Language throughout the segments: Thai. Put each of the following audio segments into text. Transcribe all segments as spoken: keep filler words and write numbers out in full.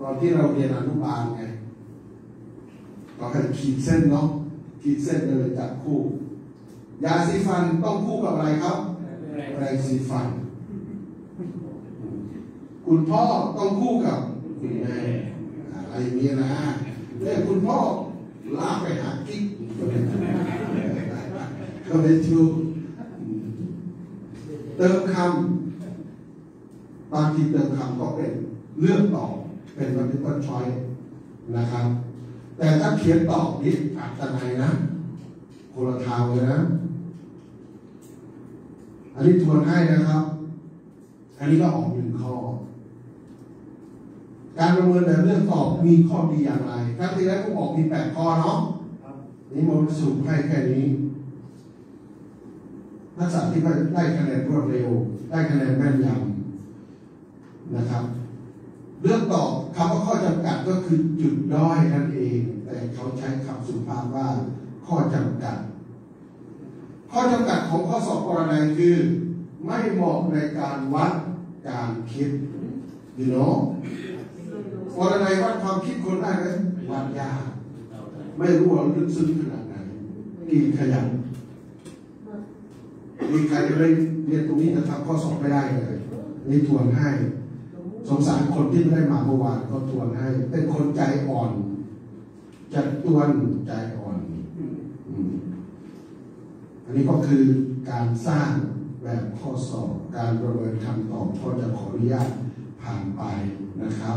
อนที่เราเรียนอนุบาลไงก็ให้ขีดเส้นเนาะขีดเส้นเลยจับคู่ยาสีฟันต้องคู่กับอะไรครับแปรงสีฟันคุณพ่อต้องคู่กับคุณแม่อะไรอย่างนี้นะแล้วคุณพ่อลากไปหากิ๊กก็เป็นชูเติมคำบางทีเติมคำก็เป็นเลือกตอบเป็นวันที่ต้นช้อยนะครับแต่ถ้าเขียนตอบนี้อัตนัยนะคนละทางเลยนะอันนี้ทวนให้นะครับอันนี้ก็ออกหนึ่งข้อการประเมินแบบเรื่องตอบมีข้อดีอย่างไรครั้งที่แล้วผมออกมีแปดข้อเนาะนี่มันสูงให้แค่นี้ทักษะที่ได้คะแนนรวดเร็วได้คะแนนแม่นยำนะครับเรื่องตอบคำว่าข้อจำกัดก็คือจุดด้อยนั่นเองแต่เขาใช้คำสุภาพว่าข้อจำกัดข้อจำกัดของข้อสอบปรนัยคือไม่เหมาะในการวัดการคิดอยู่เนาะปรนัยวัดความคิดคนได้ไหมวัดยากไม่รู้ว่าลึกซึ้งขนาดไหนกี่ขยันมีใครจะได้เรียนตรงนี้จะทำข้อสอบไม่ได้เลยนี่ทวนให้สงสารคนที่ไม่ได้มาเมื่อวานก็ทวนให้เป็นคนใจอ่อนจัดตวนใจอ่อนอันนี้ก็คือการสร้างแบบข้อสอบการประเมินคำตอบก็จะขออนุญาตผ่านไปนะครับ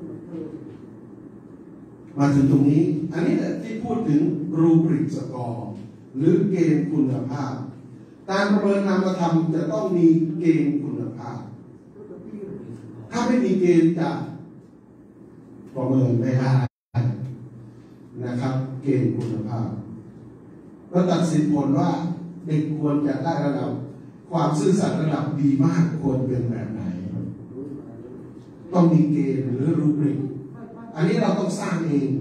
มาถึงตรงนี้อันนี้ที่พูดถึงรูบริกสกอร์หรือเกณฑ์คุณภาพการประเมินนามธรรมจะต้องมีเกณฑ์คุณภาพถ้าไม่มีเกณฑ์จะประเมินไม่ได้นะครับเกณฑ์คุณภาพแล้วตัดสินผลว่าเด็กควรจะได้ระดับความซื่อสัตย์ระดับดีมากควรเป็นแบบไหนต้องมีเกณฑ์หรือรูบริกอันนี้เราต้องสร้างเอง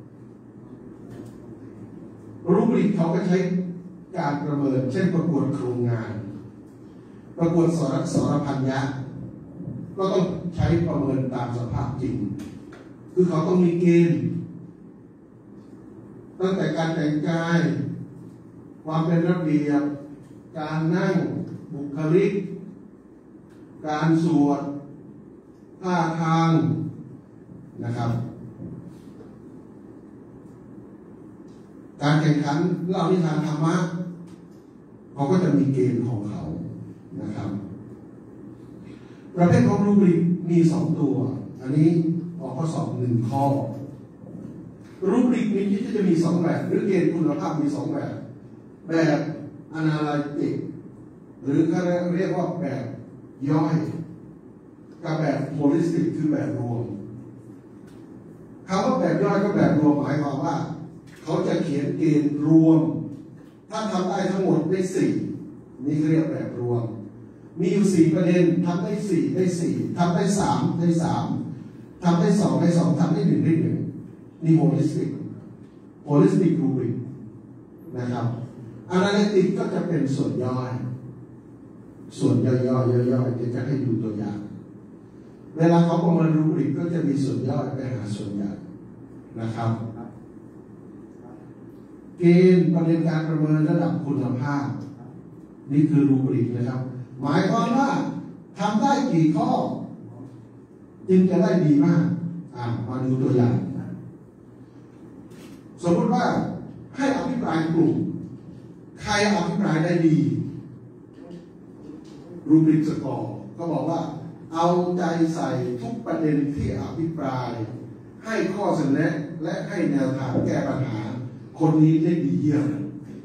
รูบริกเขาก็ใช้การประเมินเช่นประกวดโครงงานประกวดสรสรพันยะก็ต้องใช้ประเมินตามสภาพจริงคือเขาต้องมีเกณฑ์ตั้งแต่การแต่งกายความเป็นระเบียบการนั่งบุคลิกการสวดท่าทางนะครับการแข่งขันเล่านิทานธรรมะเขาก็จะมีเกณฑ์ของเขานะครับประเภทของรูบริกมีสองตัวอันนี้ออกข้อสอบหนึ่งข้อรูบริกนี้ที่จะมีสองแบบหรือเกณฑ์คุณภาพมีสองแบบแบบอนาลิติกหรือเขาเรียกว่าแบบย่อยกับแบบโฮลิสติกคือแบบรวมคำว่าแบบย่อยก็แบบรวมหมายความว่าเขาจะเขียนเกณฑ์รวมถ้าทำได้ทั้งหมดได้สี่นี่เรียกแบบรวมมีอยู่สี่ประเด็นทำได้สี่ได้สี่ทำได้สามได้สามทำได้สองได้สองทำได้หนึ่งได้หนึ่งนี่โฮลิสติกโฮลิสติกรูบริกนะครับอนาลิติกก็จะเป็นส่วนย่อยส่วนย่อยย่อยย่อยจะให้ดูตัวอย่างเวลาเขาประเมินรูบริกก็จะมีส่วนย่อยไปหาส่วนใหญ่นะครับเกณฑ์ประเด็นการประเมินระดับคุณภาพนี่คือรูบริกนะครับหมายความว่าทำได้กี่ข้อจึงจะได้ดีมากอ่ามาดูตัวอย่างสมมติว่าให้อภิปรายกลุ่มใครอภิปรายได้ดีรูบริกสกอร์ก็บอกว่าเอาใจใส่ทุกประเด็นที่อภิปรายให้ข้อเสนอและให้แนวทางแก้ปัญหาคนนี้ได้ดีเยี่ยม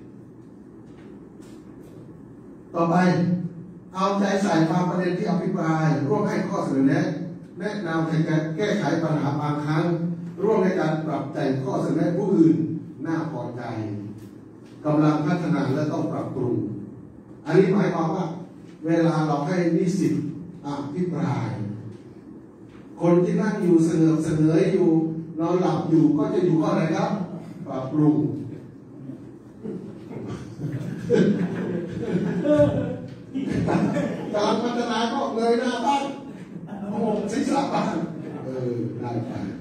ต่อไปเอาใจใส่ความประเด็นที่อภิปรายร่วมให้ข้อเสนอแนะแนะนำในการแก้ไขปัญหาบางครั้งร่วมในการปรับแต่งข้อเสนอผู้อื่นน่าพอใจกำลังพัฒนาและต้องปรับปรุงอันนี้หมายความว่าเวลาเราให้นิสิตอภิปรายคนที่นั่งอยู่เสนอเสนออยู่นอนหลับอยู่ก็จะอยู่ข้อไหนครับปรับปรุงกำลังพัฒนาก็เลยหน้าบ้านโอ้ศีรษะบ้านเออได้ไป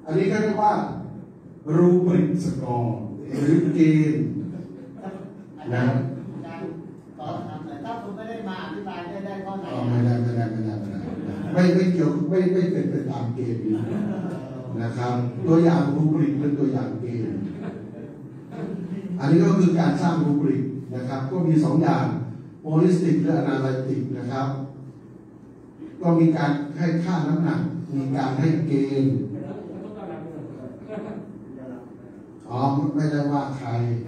อันนี้ก็เรียกว่ารูบริกสกอร์หรือเกณฑ์นะต่อทำแต่ถ้าคุณไม่ได้มาอธิบายได้ได้ข้อไหนไม่ได้ไม่ได้ไม่ได้ไม่ได้ไม่ไม่เกี่ยวไม่ไม่เป็นไปตามเกณฑ์นะครับตัวอย่างรูบริกเป็นตัวอย่างเกณฑ์อันนี้ก็คือการสร้างรูบริกนะครับก็มีสองอย่างโฮลิสติกและอนาลิติกนะครับก็มีการให้ค่าน้ำหนักมีการให้เกณฑ์อ๋อไม่ได้ว่าใคร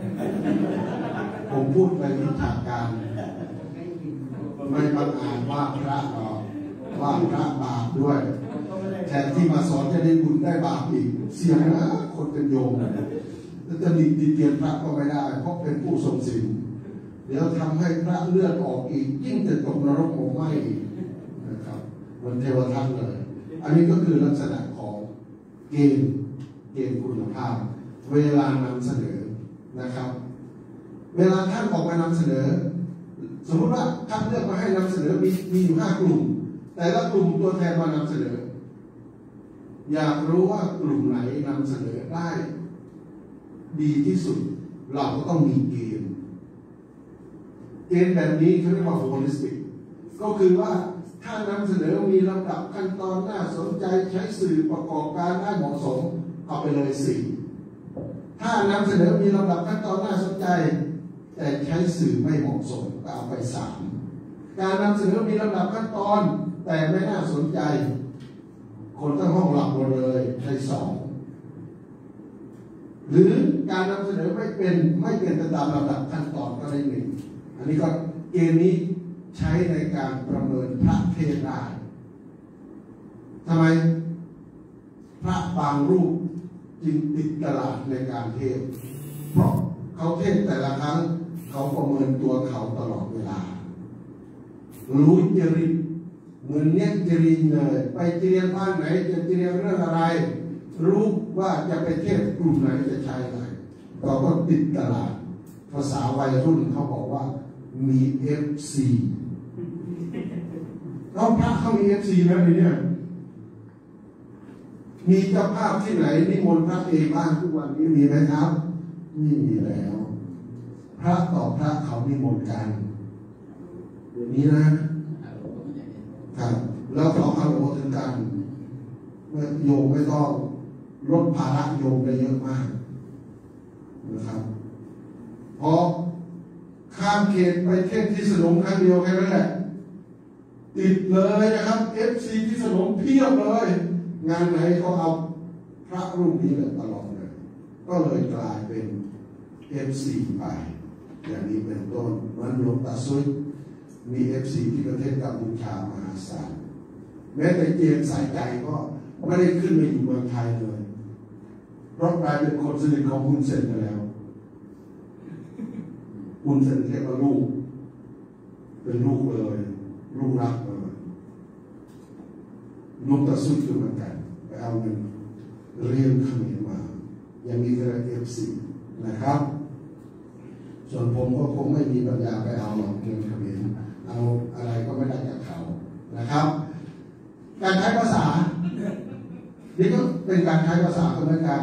ผมพูดไปวิชาการไม่บังอาจว่าพระหรอกว่าพระบาปด้วยแทนที่มาสอนจะได้บุญได้บาปอีกเสียนะคนเป็นโยมแล้วจะมีดีเกียรติพระก็ไม่ได้เพราะเป็นผู้ทรงศีลเดี๋ยวทำให้พระเลือดออกอีกยิ่งจะตกนรกหมกไหมอีกนะครับมันเทวทัตเลยอันนี้ก็คือลักษณะของเกณฑ์เกณฑ์คุณภาพเวลานำเสนอนะครับเวลาท่านออกมานำเสนอสมมติว่าท่านเลือกมาให้นำเสนอมีมีอยู่ห้ากลุ่มแต่ละกลุ่มตัวแทนมานำเสนออยากรู้ว่ากลุ่มไหนนำเสนอได้ดีที่สุดเราก็ต้องมีเกณฑ์เกณฑ์แบบนี้เขาเรียกว่าโฮลิสติกก็คือว่าถ้านำเสนอมีลำดับขั้นตอนน่าสนใจใช้สื่อประกอบการได้เหมาะสมเอาไปเลยสี่ถ้านำเสนอมีลำดับขั้นตอนน่าสนใจแต่ใช้สื่อไม่เหมาะสมก็เอาไปสามการนำเสนอมีลำดับขั้นตอนแต่ไม่น่าสนใจคนทั้งห้องหลับหมดเลยใช้สองหรือการนำเสนอไม่เป็นไม่เป็นไปตามลำดับขั้นตอนก็ได้หนึ่งอันนี้ก็เกณฑ์นี้ใช้ในการประเมินพระเทศได้ทำไมพระบางรูปจึงติดตลาดในการเทศเพราะเขาเทศแต่ละครั้งเขาประเมินตัวเขาตลอดเวลารู้จริตเหมือนเนี้ยจริตเลยไปเตรียมบ้านไหนจะเตรียมเรื่องอะไรรู้ว่าจะไปเทศกลุ่มไหนจะใช้อะไรเราก็ติดตลาดภาษาวัยรุ่นเขาบอกว่ามี เอฟ ซี แล้วพระเขามี เอฟ ซี ไหมเนี่ยมีเจ้าภาพที่ไหนนิมนต์พระเองบ้างทุกวันนี้มีไหมครับไม่มีแล้วพระต่อพระเขานิมนต์กันเดี๋ยวนี้นะครับแล้วเขาเอาโอถึงกันโยมไม่ต้องลดภาระโยมได้เยอะมากนะครับเพราะข้ามเขตไปเทศที่สนมครั้งเดียวแค่นั้นแหละติดเลยนะครับ เอฟ ซี ที่สนมเพียบเลยงานไหนเขาเอาพระรูปนี้เลยตลอดเลยก็เลยกลายเป็น เอฟ ซี ไปอย่างนี้เป็นต้นมันหลวงตาซุยมี เอฟ ซี ที่ประเทศกัมพูชามหาศาลแม้แต่เจมสายใจก็ไม่ได้ขึ้นมาอยู่เมืองไทยเลยเพราะกลายเป็นคนสนิทของคุณเซนไปแล้วคุณเซนเรียกว่าลูกเป็นลูกเลยลูกรักเลยลูกตาซุยคือเหมือนกันไปเอาเงินเรียนเขมรมายังมีแต่เอฟซีนะครับส่วนผมก็คงไม่มีปัญญาไปเอาเงินเขมรเอาอะไรก็ไม่ได้จากเขานะครับการใช้ภาษานี่ก็เป็นการใช้ภาษาเหมือนกัน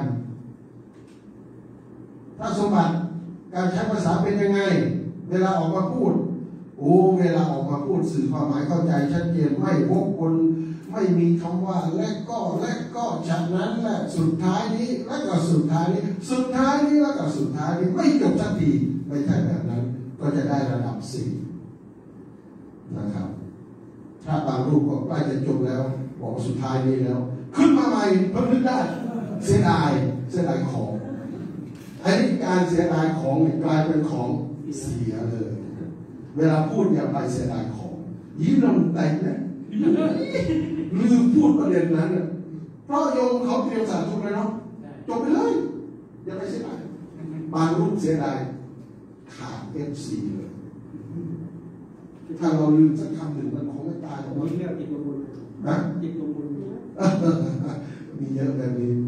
พระสมบัติการใช้ภาษาเป็นยังไงเวลาออกมาพูดโอ้เวลาออกมาพูดสื่อความหมายเข้าใจชัดเจนไม่วกวนไม่มีคำว่าและก็และก็ฉะนั้นและสุดท้ายนี้และก็สุดท้ายนี้สุดท้ายนี้และก็สุดท้ายนี้ไม่จบสักทีไม่ใช่แบบนั้นก็จะได้ระดับสี่นะครับถ้าบางรูปก็ใกล้จะจบแล้วบอกสุดท้ายนี้แล้วขึ้นมาใหม่เพิ่มนึกได้เสียดายเสียดายของไอ้การเสียดายของกลายเป็นของเสียเลยเวลาพูดอย่าไปเสียดายของยิ้มลงแต่งเนี่ยลืมพูดประเด็นนั้นเนี่ยเพราะโยมเขาเตรียมสาธุเลยเนาะจบไปเลยอย่าไปเสียดายบางรูปเสียดายขาดเอฟซีเลยถ้าเราลืมสักคำหนึ่งมันคงไม่ตายหรอกมีเรื่องติดลมบุญนะติดลมบุญมีเยอะแบบนี้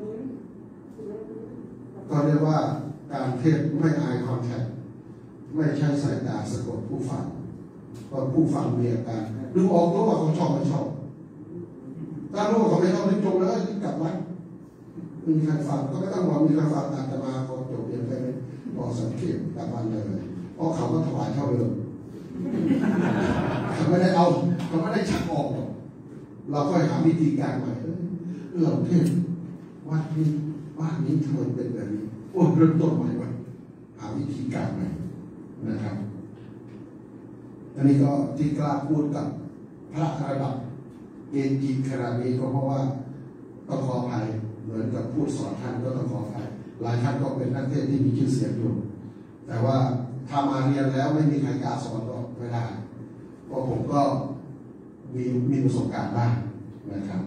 ก็เรียกว่าการเทศไม่อายคอนแทคไม่ใช่สายตาสะกดผู้ฟังเพราะผู้ฟังมีอาการดูออกรู้ว่าเขาชอบไม่ชอบถ้ารู้ว่าเขาไม่ชอบนี่จบแล้วกลับมามีใครฟังก็ไม่ต้องบอกมีใครฟังอาจจะมาพอจบเรียนไปพอสังเกตกลับบ้านเลยเพราะเขาก็ถวายเท่าเดิมเขาไม่ได้เอาเขาไม่ได้ชักออกเราก็หาวิธีการใหม่เรื่องเทศวัดนี้วัดนี้ทำไมเป็นแบบนี้โอ้เริ่มต้นใหม่ไปหาวิธีการใหม่นะครับอันนี้ก็ที่กล้าพูดกับพระระดับเกจิขนาดนี้ก็เพราะว่าต้องขออภัยเหมือนกับพูดสอนท่านก็ต้องขออภัยหลายท่านก็เป็นนักเทศที่มีชื่อเสียงอยู่แต่ว่าถ้ามาเรียนแล้วไม่มีใครกล้าสอนก็ไม่ได้เพราะผมก็มีมีประสบการณ์บ้างนะครับ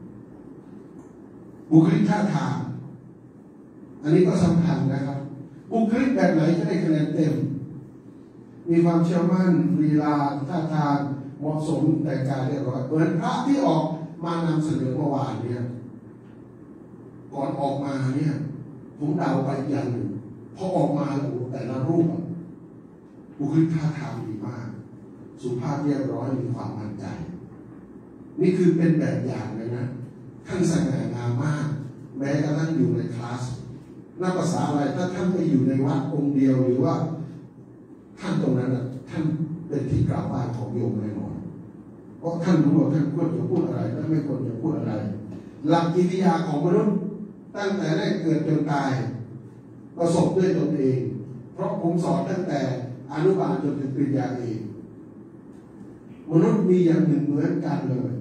บุคลิกท่าทางอันนี้ก็สำคัญนะครับบุคลิกแบบไหนจะได้คะแนนเต็มมีความเชื่อมั่นลีลาท่าทางเหมาะสมแต่การเรียบร้อยเหมือนพระที่ออกมานำเสนอเมื่อวานเนี่ยก่อนออกมาเนี่ยผมเดาไปอย่างหนึ่งพอออกมาโอ้แต่ละรูปบุคลิกท่าทางดีมากสุภาพเรียบร้อยมีความมั่นใจนี่คือเป็นแบบอย่างเลยนะท่านสง่างามมากแม้กระทั่งอยู่ในคลาสนักภาษาอะไรถ้าท่านไปอยู่ในวัดองค์เดียวหรือว่าท่านตรงนั้นน่ะท่านเป็นที่กราบไหว้ของโยมแน่นอนเพราะท่านรู้ว่าท่านควรจะพูดอะไรและไม่ควรจะพูดอะไรหลักกิริยาของมนุษย์ตั้งแต่ได้เกิดจนตายประสบด้วยตนเองเพราะผมสอนตั้งแต่อนุบาลจนถึงปริญญาเอกมนุษย์มีอย่างหนึ่งเหมือนกันเลย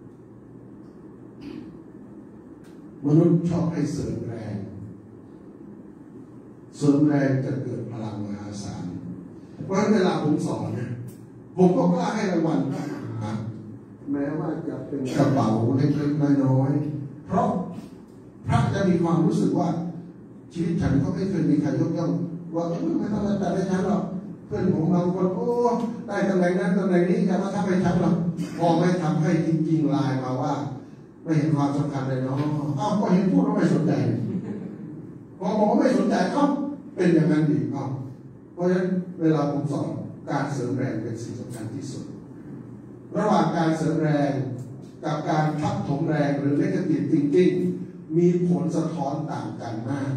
มนุษย์ชอบให้เสริมแรงเสริมแรงจะเกิดพลังมหาศาลเพราะฉะนั้นเวลาผมสอนเนี่ยผมก็กล้าให้รางวัลแม้ว่าจะเป็นกระเป๋าเล็กๆน้อยๆเพราะพระจะมีความรู้สึกว่าชีวิตฉันก็ไม่เคยมีใครยกย่องว่าไม่ต้องมาแต่ได้ฉันหรอกเพื่อนผมบางคนโอ้ได้ตำแหน่งนั้นตำแหน่งนี้จะมาทำให้ฉันหรอกพอไม่ทำให้จริงๆไลน์มาว่าไม่เห็นความสำคัญเลยเนาะอ้าวก็เห็นพูดว่าไม่สนใจพอบอกว่าไม่สนใจก็เป็นอย่างนั้นอีกอ้าวเพราะฉะนั้นเวลาผมสอนการเสริมแรงเป็นสิ่งสำคัญที่สุดระหว่างการเสริมแรงกับการทับถมแรงหรือ negative thinking มีผลสะท้อนต่างกันมาก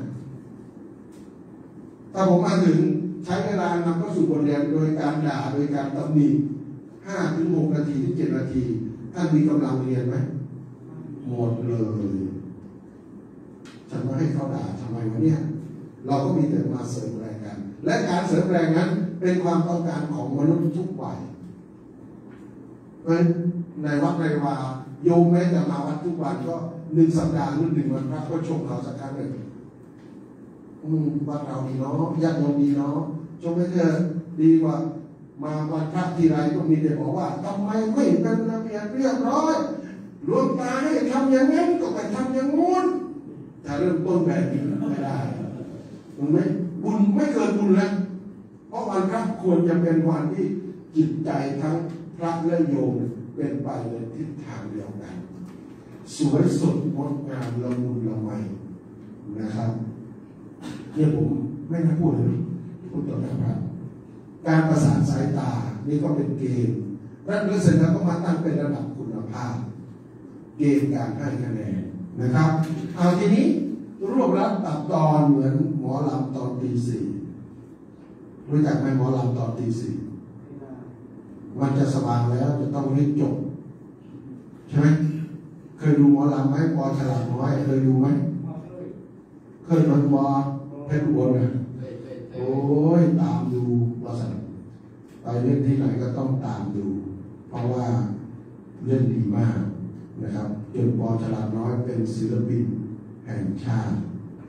ถ้าผมมาถึงใช้เวลานำเข้าสู่บทเรียนโดยการด่าโดยการตำหนิห้าถึงหกนาทีถึงเจ็ดนาทีท่านมีกำลังเรียนไหมหมดเลยฉันมาให้เขาด่าทำไมวะเนี่ยเราก็มีแต่มาเสริมแรงกันและการเสริมแรงนั้นเป็นความต้องการของมนุษย์ทุกวัยเพราะฉะนั้นในวัดในวาโยมแม้จะมาวัดทุกวันก็หนึ่งสัปดาห์หรือหนึ่งวันพระก็ชมเราสักครั้งหนึ่งอืมวัดเราดีเนาะญาติโยมดีเนาะชมให้เธอดีกว่ามาวันพระทีไรก็มีแต่บอกว่าทำไมไม่เป็นระเบียบเรียบร้อยหลวงตาให้ทำอย่างนั้นก็ไปทำอย่างงู้นถ้าเริ่มต้นแบบนี้ไม่ได้มันไม่บุญไม่เกิดบุญแล้วเพราะวันพระควรจะเป็นวันที่จิตใจทั้งพระและโยมเป็นไปในทิศทางเดียวกันสวยสดงดงามละมุนละไมนะครับเนี่ยผมไม่ได้พูดเลยพูดต่อหน้าพระการประสานสายตานี่ก็เป็นเกณฑ์นั่นเมื่อเสร็จแล้วก็มาตั้งเป็นระดับคุณภาพเกณฑ์การให้คะแนนนะครับเอาทีนี้รวบรัดตัดตอนเหมือนหมอลำตอนตีสี่รู้จักไหมหมอลำตอนตีสี่มันจะสว่างแล้วจะต้องรีบจบใช่ไหมเคยดูหมอลำไหมปอฉลาดน้อยเคยดูไหมเคยมันบอเพชรอุบลนะโอ้ยตามดูว่าสันไปเล่นที่ไหนก็ต้องตามดูเพราะว่าเล่นดีมากนะครับจนปอฉลาดน้อยเป็นศิลปินแห่งชาติ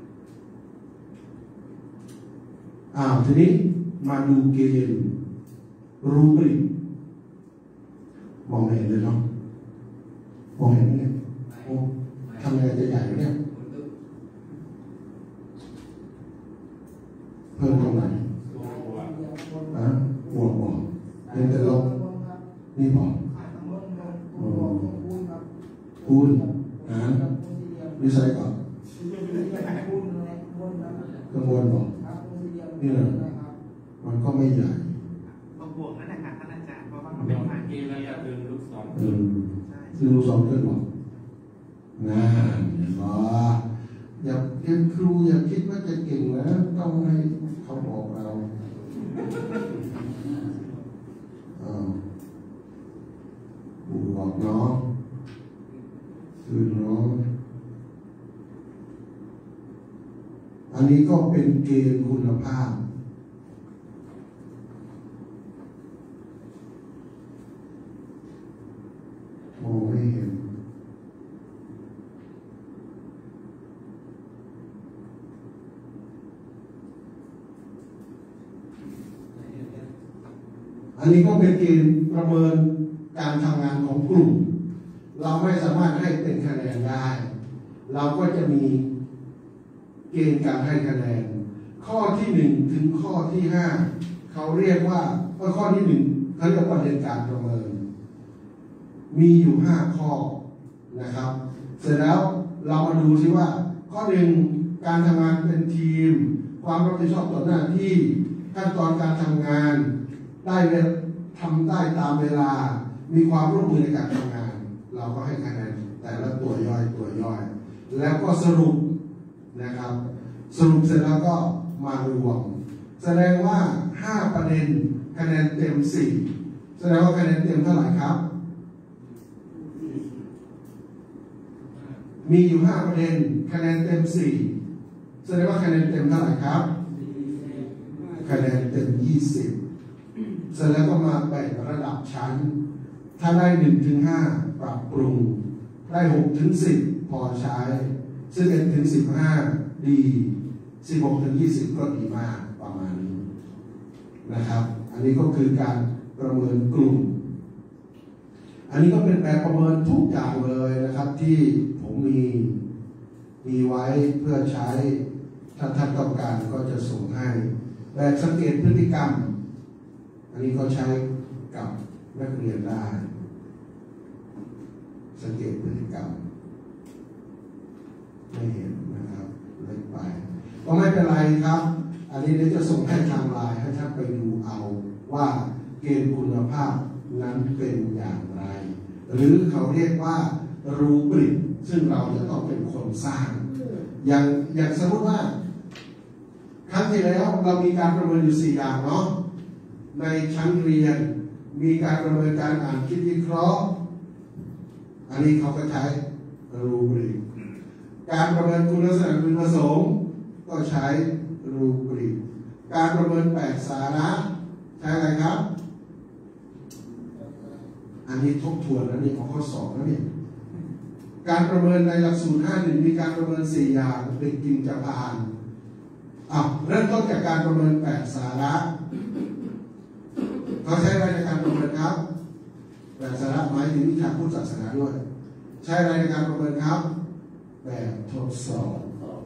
อ้าวทีนี้มาดูเกณฑ์รูบริกมองเห็นเลยเนาะมองเห็นไหมเนี่ยโอ้ทำยังไงจะใหญ่เนี่ยเพิ่มตรงไหนอ่ะหัวบอกเป็นแต่ลบนี่บอกคูณอ่านวิสัยก่อนกังวลบอกนี่แหละมันก็ไม่ใหญ่ต้องบวกนั่นแหละค่ะท่านอาจารย์เพราะว่ามันเป็นผ่านเกณฑ์ระยะเดินลูกศรอืมคือลูกศรขึ้นบอกงานเห็นบ่อย่าเป็นครูอย่าคิดว่าจะเก่งนะต้องให้เขาบอกเราบวกเนาะคือเนาะอันนี้ก็เป็นเกณฑ์คุณภาพมองไม่เห็นอันนี้ก็เป็นเกณฑ์ประเมินการทำงานของกลุ่มเราไม่สามารถให้เป็นคะแนนได้เราก็จะมีเกณฑ์การให้คะแนนข้อที่หนึ่งถึงข้อที่ห้าเขาเรียกว่าข้อที่หนึ่งเขาเรียกว่าประเด็นการประเมินมีอยู่ห้าข้อนะครับเสร็จแล้วเรามาดูซิว่าข้อหนึ่งการทำงานเป็นทีมความรับผิดชอบต่อหน้าที่ขั้นตอนการทำงานได้ทำได้ตามเวลามีความร่วมมือในการทำงานเราก็ให้คะแนนแต่ละตัวย่อยตัวย่อยแล้วก็สรุปนะครับสรุปเสร็จแล้วก็มารวมแสดงว่าห้าประเด็นคะแนนเต็มสี่แสดงว่าคะแนนเต็มเท่าไหร่ครับมีอยู่ห้าประเด็นคะแนนเต็มสี่แสดงว่าคะแนนเต็มเท่าไหร่ครับคะแนนเต็มยี่สิบเสร็จแล้วก็มาแบ่งระดับชั้นถ้าได้หนึ่งถึงห้าปรับปรุงได้หกถึงสิบพอใช้สิบเอ็ดถึงสิบห้าดีสิบหกถึงยี่สิบก็ดีมากประมาณนี้นะครับอันนี้ก็คือการประเมินกลุ่มอันนี้ก็เป็นแบบประเมินทุกอย่างเลยนะครับที่ผมมีมีไว้เพื่อใช้ถ้าท่านต้องการก็จะส่งให้แบบสังเกตพฤติกรรมอันนี้ก็ใช้กับนักเรียนได้สังเกตพฤติกรรมไม่เห็นนะครับเล็กไปก็ไม่เป็นไรครับอันนี้เดี๋ยวจะส่งให้ทางไลน์ให้ท่านไปดูเอาว่าเกณฑ์คุณภาพนั้นเป็นอย่างไรหรือเขาเรียกว่ารูบริกซึ่งเราจะต้องเป็นคนสร้างอย่างอย่างสมมติว่าครั้งที่แล้วเรามีการประเมินอยู่สี่อย่างเนาะในชั้นเรียนมีการประเมินการอ่านคิดวิเคราะห์อันนี้เขาก็ใช้รูบริกการประเมินคุณลักษณะพึงประสงค์ก็ใช้รูบริกการประเมินแปดสาระใช้อะไรครับอันนี้ทบทวนแล้วนี่เอาข้อสอบแล้วเนี่ยการประเมินในหลักสูตรห้าหนึ่งมีการประเมินสี่อย่างเด็กจริงจะผ่านอ่ะเริ่มต้นจากการประเมินแปดสาระเขาใช้อะไรในการประเมินครับแปดสาระหมายถึงวิชาพุทธศาสนาด้วยใช้อะไรในการประเมินครับแบบทดสอบ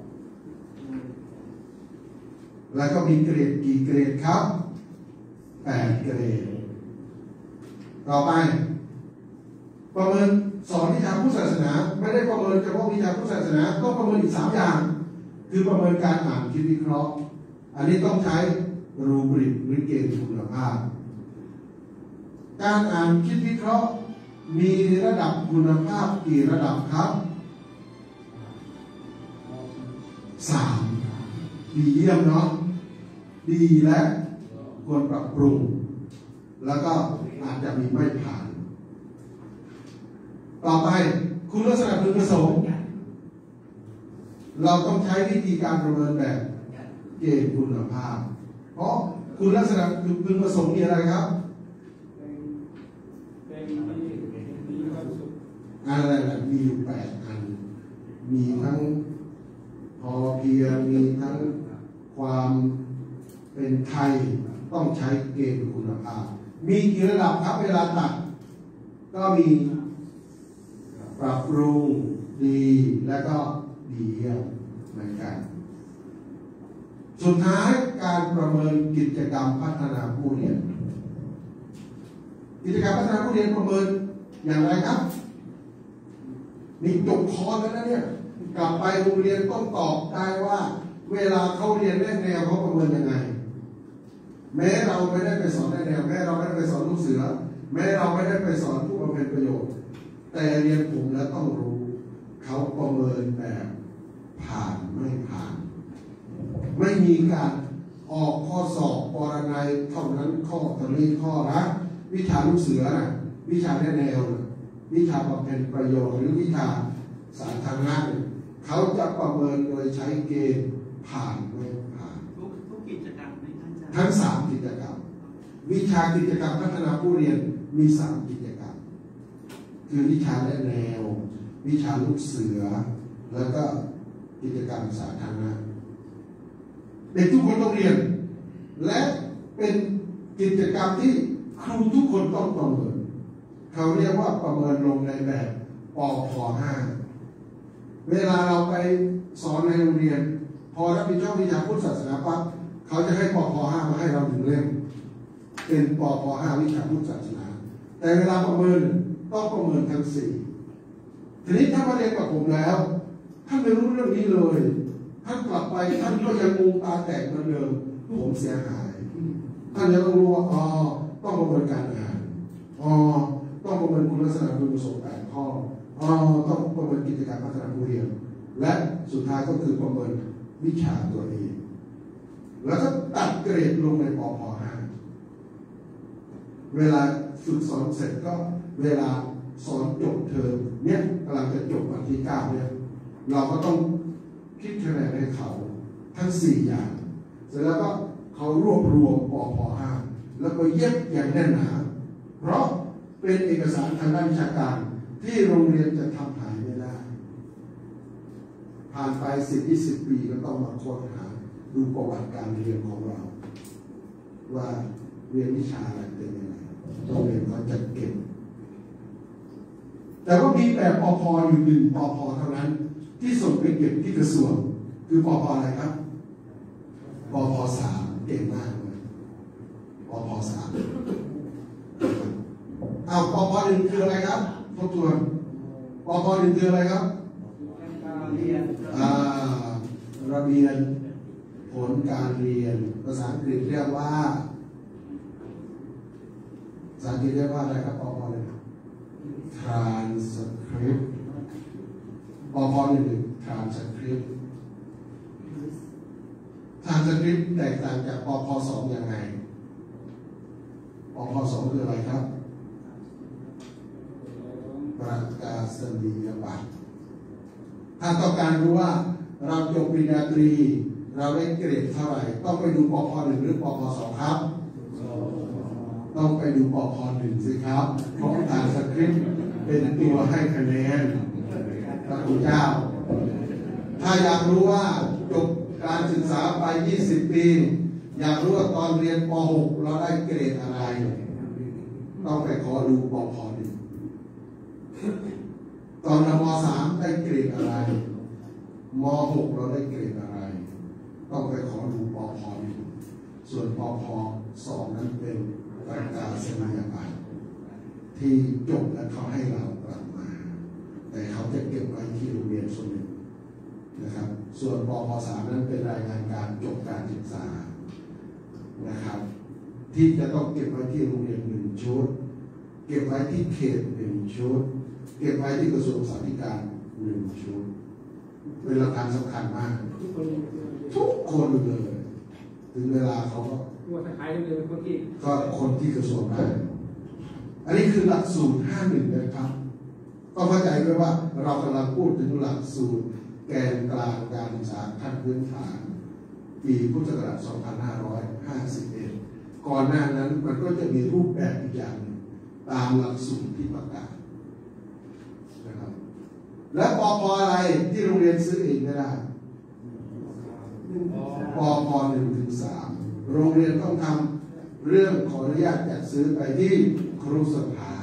แล้วก็มีเกรดกี่เกรดครับแปดเกรดต่อไปประเมินสอนวิชาพุทธศาสนาไม่ได้ประเมินเฉพาะวิชาพุทธศาสนาต้องประเมินอีกสามอย่างคือประเมินการอ่านคิดวิเคราะห์อันนี้ต้องใช้รูบริกหรือเกณฑ์คุณภาพการอ่านคิดวิเคราะห์มีระดับคุณภาพกี่ระดับครับสามดีเยี่ยมเนาะดีและควรปรับปรุงแล้วก็อาจจะมีไม่ผ่านต่อไปคุณลักษณะพึงประสงค์เราต้องใช้วิธีการประเมินแบบเกณฑ์คุณภาพเพราะคุณลักษณะพึงประสงค์มีอะไรครับอะไรแบบมีอยู่แปดอันมีทั้งพอเพียงมีทั้งความเป็นไทยต้องใช้เกณฑ์คุณภาพมีกี่ระดับครับเวลาตัดก็มีปรับปรุงดีและก็ดีเยี่ยมเหมือนกันสุดท้ายการประเมินกิจกรรมพัฒนาผู้เรียนกิจกรรมพัฒนาผู้เรียนประเมินอย่างไรครับนี่จบคอแล้วนะเนี่ยกลับไปโรงเรียนต้องตอบได้ว่าเวลาเขาเรียนแนแนวเขาประเมินยังไงแม้เราไม่ได้ไปสอนแนแนวแม้เราไม่ได้ไปสอนลูกเสือแม้เราไม่ได้ไปสอนผู้บำเพ็ญประโยชน์แต่เรียนผมแล้วต้องรู้เขาประเมินแบบผ่านานไม่ผ่านไม่มีการออกข้อสอบปรนัยเท่านั้นข้อตอนนี้ข้อนะวิชาลูกเสือนะวิชาแนแนวนะวิชาบำเพ็ญประโยชน์หรือวิชาสาธารณะเขาจะประเมินโดยใช้เกณฑ์ผ่านไม่ผ่านทุกทุกกิจกรรมในอาจารย์ทั้งสามกิจกรรมวิชากิจกรรมพัฒนาผู้เรียนมีสามกิจกรรมคือวิชาแนแนววิชาลูกเสือแล้วก็กิจกรรมสาธารณะเด็กทุกคนต้องเรียนและเป็นกิจกรรมที่ครูทุกคนต้องประเมินเขาเรียกว่าประเมินลงในแบบปพห้าเวลาเราไปสอนในโรงเรียนพอรับผิดชอบวิชาพุทธศาสนาปั๊บเขาจะให้ปพห้ามาให้เราหนึ่งเล่มเป็นปพห้าวิชาพุทธศาสนาแต่เวลาประเมินต้องประเมินทั้งสี่ทีนี้ถ้ามาเรียนกับผมแล้วท่านไม่รู้เรื่องนี้เลยท่านกลับไปท่านก็ยังงงตาแตกเหมือนเดิมผมเสียหายท่านจะต้องรู้ว่าอ๋อต้องประเมินการงานอ๋อต้องประเมินคุณลักษณะคุณสมบัติแปดข้ออ๋อต้องประเมินกิจการพัฒนาผู้เรียนและสุดท้ายก็คือประเมินวิชาตัวเองแล้วก็ตัดเกรดลงในปพห้าเวลาฝึกสอนเสร็จก็เวลาสอนจบเทอมเนี่ยกำลังจะจบวันที่เก้าเนี่ยเราก็ต้องคิดคะแนนให้เขาทั้งสี่อย่างเสร็จแล้วก็เขารวบรวมปพห้าแล้วก็เย็บอย่างแน่นหนาเพราะเป็นเอกสารทางด้านวิชาการที่โรงเรียนจะทำหายไม่ได้ผ่านไปสิบยี่สิบปีก็ต้องมาค้นหาดูประวัติการเรียนของเราว่าเรียนวิชาอะไรเป็นยังไงโรงเรียนเขาจะเก็บแต่ว่ามีแบบปพอยู่หนึ่งปพเท่านั้นที่ส่งไปเก็บที่กระทรวงคือปพอะไรครับปพสามเก่งมากเลยปพสามเอาปพหนึ่งคืออะไรครับทบทวนปพหนึ่งคืออะไรครับอ่าระเบียนผลการเรียนภาษาอังกฤษเรียกว่าภาษาอังกฤษเรียกว่าอะไรครับปพหนึ่ง transcript ปพหนึ่ง transcript transcript แตกต่างจากปพสองยังไงปพสองคืออะไรครับประกาศนียบัตรถ้าต้องการรู้ว่าเราจบปริญญาตรีเราได้เกรดเท่าไหร่ต้องไปดูปพหนึ่งหรือปพสองครับต้องไปดูปพหนึ่งสิครับเพราะทางสคริปต์เป็นตัวให้คะแนนพระคุณเจ้าถ้าอยากรู้ว่าจบการศึกษาไปยี่สิบปีอยากรู้ว่าตอนเรียนปหกเราได้เกรดอะไรต้องไปขอดูปพหนึ่งตอนมสามได้เกรดอะไรมหกเราได้เกรดอะไรต้องไปขอดูปพหนึ่งส่วนปพสองนั้นเป็นประกาศนียบัตรที่จบแล้วเขาให้เรากลับมาแต่เขาจะเก็บไว้ที่โรงเรียนส่วนหนึ่งนะครับส่วนปพสามนั้นเป็นรายงานการจบการศึกษานะครับที่จะต้องเก็บไว้ที่โรงเรียนหนึ่งชุดเก็บไว้ที่เขตหนึ่งชุดเก็บไว้ที่กระทรวงศึกษาธิการหนึ่งชุดเป็นหลักฐานสำคัญมากทุกคนเลยถึงเวลาเขาก็ก็คนที่กระทรวงได้อันนี้คือหลักสูตรห้าหนึ่งนะครับต้องเข้าใจด้วยว่าเรากำลังพูดถึงหลักสูตรแกนกลางการศึกษาขั้นพื้นฐานปีพุทธศักราชสองพันห้าร้อยห้าสิบเอ็ดก่อนหน้านั้นมันก็จะมีรูปแบบอีกอย่างหนึ่งตามหลักสูตรที่ประกาศนะครับและปพอะไรที่โรงเรียนซื้อเองไม่ได้ปพหนึ่งถึงสามโรงเรียนต้องทำเรื่องขออนุญาตจัดซื้อไปที่ครุสภา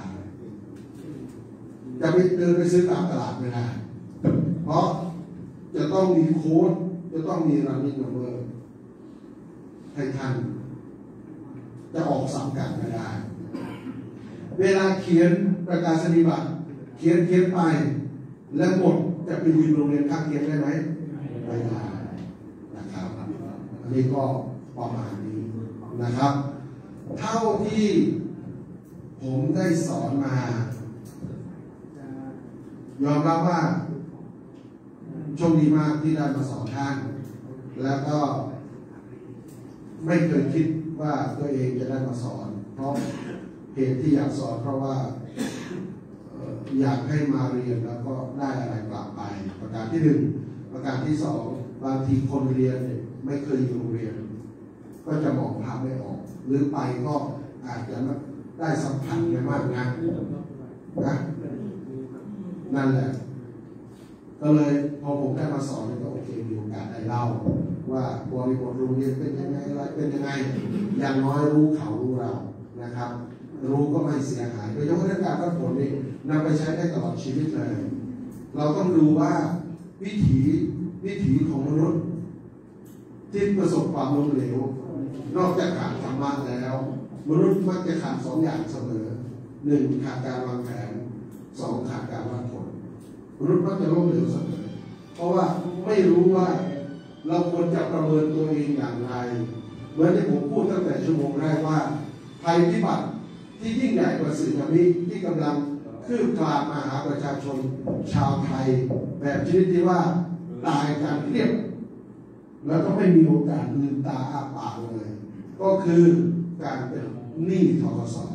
จะไปเดินไปซื้อตามตลาดไม่ได้เพราะจะต้องมีโค้ดจะต้องมี running number ให้ท่านจะออกสังกัดไม่ได้เวลาเขียนประกาศนียบัตรเขียนเขียนไปแล้วหมดจะไปยืนโรงเรียนข้างเคียงได้ไหมไม่ได้นะครับอันนี้ก็ประมาณนี้นะครับเท่าที่ผมได้สอนมายอมรับว่าโชคดีมากที่ได้มาสอนท่านแล้วก็ไม่เคยคิดว่าตัวเองจะได้มาสอนเพราะเหตุที่อยากสอนเพราะว่าอยากให้มาเรียนแล้วก็ได้อะไรกลับไปประการที่หนึ่งประการที่สองบางทีคนเรียนเนี่ยไม่เคยอยู่โรงเรียนก็จะมองภาพไม่ออกหรือไปก็อาจจะได้สัมผัสไม่มากนักนะนั่นแหละก็เลยพอผมได้มาสอนก็โอเคมีโอกาสได้เล่าว่าบริบทโรงเรียนเป็นยังไงอะไรเป็นยังไงอย่างน้อยรู้เขารู้เรานะครับรู้ก็ไม่เสียหายโดยเฉพาะเรื่องการวัดผลนี่นำไปใช้ได้ตลอดชีวิตเลยเราต้องดูว่าวิถีวิถีของมนุษย์ที่ประสบความล้มเหลวนอกจากขาดธรรมะแล้วมนุษย์มักจะขาดสองอย่างเสมอหนึ่งขาดการวางแผนสองขาดการวัดผลมนุษย์มักจะล้มเหลวเสมอเพราะว่าไม่รู้ว่าเราควรจะประเมินตัวเองอย่างไรเหมือนที่ผมพูดตั้งแต่ชั่วโมงแรกว่าภัยพิบัติที่ยิ่งใหญ่กว่าสึนามิที่กำลังคืบคลานมาหาประชาชนชาวไทยแบบชนิดที่ว่าตายกันเรียบแล้วก็ไม่มีโอกาสลืมตาอ้าปากเลยก็คือการเป็นหนี้ธกส.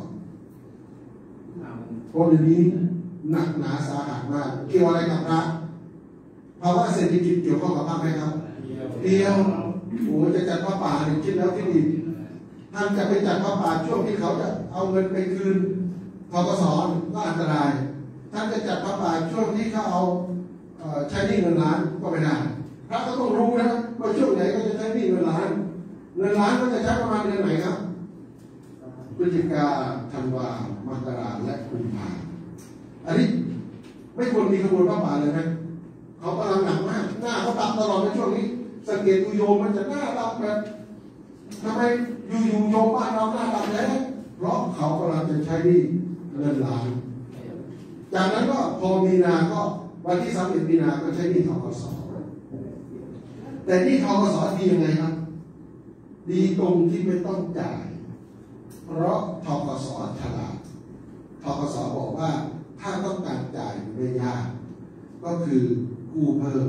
เพราะเดี๋ยวนี้หนักหนาสาหัสมากเกี่ยวอะไรกับพระภาวะเศรษฐกิจเกี่ยวข้องกับพระไหมครับเดียวโอ้จะจัดพระป่าเนี่ยคิดแล้วคิดอีกท่านจะไปจัดพระป่าช่วงที่เขาจะเอาเงินไปคืนธกส.ก็อันตรายท่านจะจัดพระป่าช่วงที่เขาเอาใช้หนี้เงินล้านก็ไม่ได้พระก็ต้องรู้นะว่าช่วงไหนก็จะใช้หนี้เงินล้านเงินล้านก็จะใช้ประมาณเดือนไหนครับพฤศจิกาธันวามกราและกุมภาอันนี้ไม่ควรมีขบวนพระป่าเลยนะเขากำลังหนักมากหน้าเขาดำตลอดในช่วงนี้สังเกตดูโยมมันจะหน้าดำแบบทำไมอยู่ๆโยมบ้านเราหน้าดำแล้วเพราะเขากำลังจะใช้หนี้เงินล้านจากนั้นก็พอมีนาก็วันที่สามสิบมีนาก็ใช้หนี้ธกส.แต่หนี้ธกส.ดียังไงครับดีตรงที่ไม่ต้องจ่ายเพราะธกส.ฉลาดธกส.บอกว่าถ้าต้องการจ่ายไม่ยากก็คือกู้เพิ่ม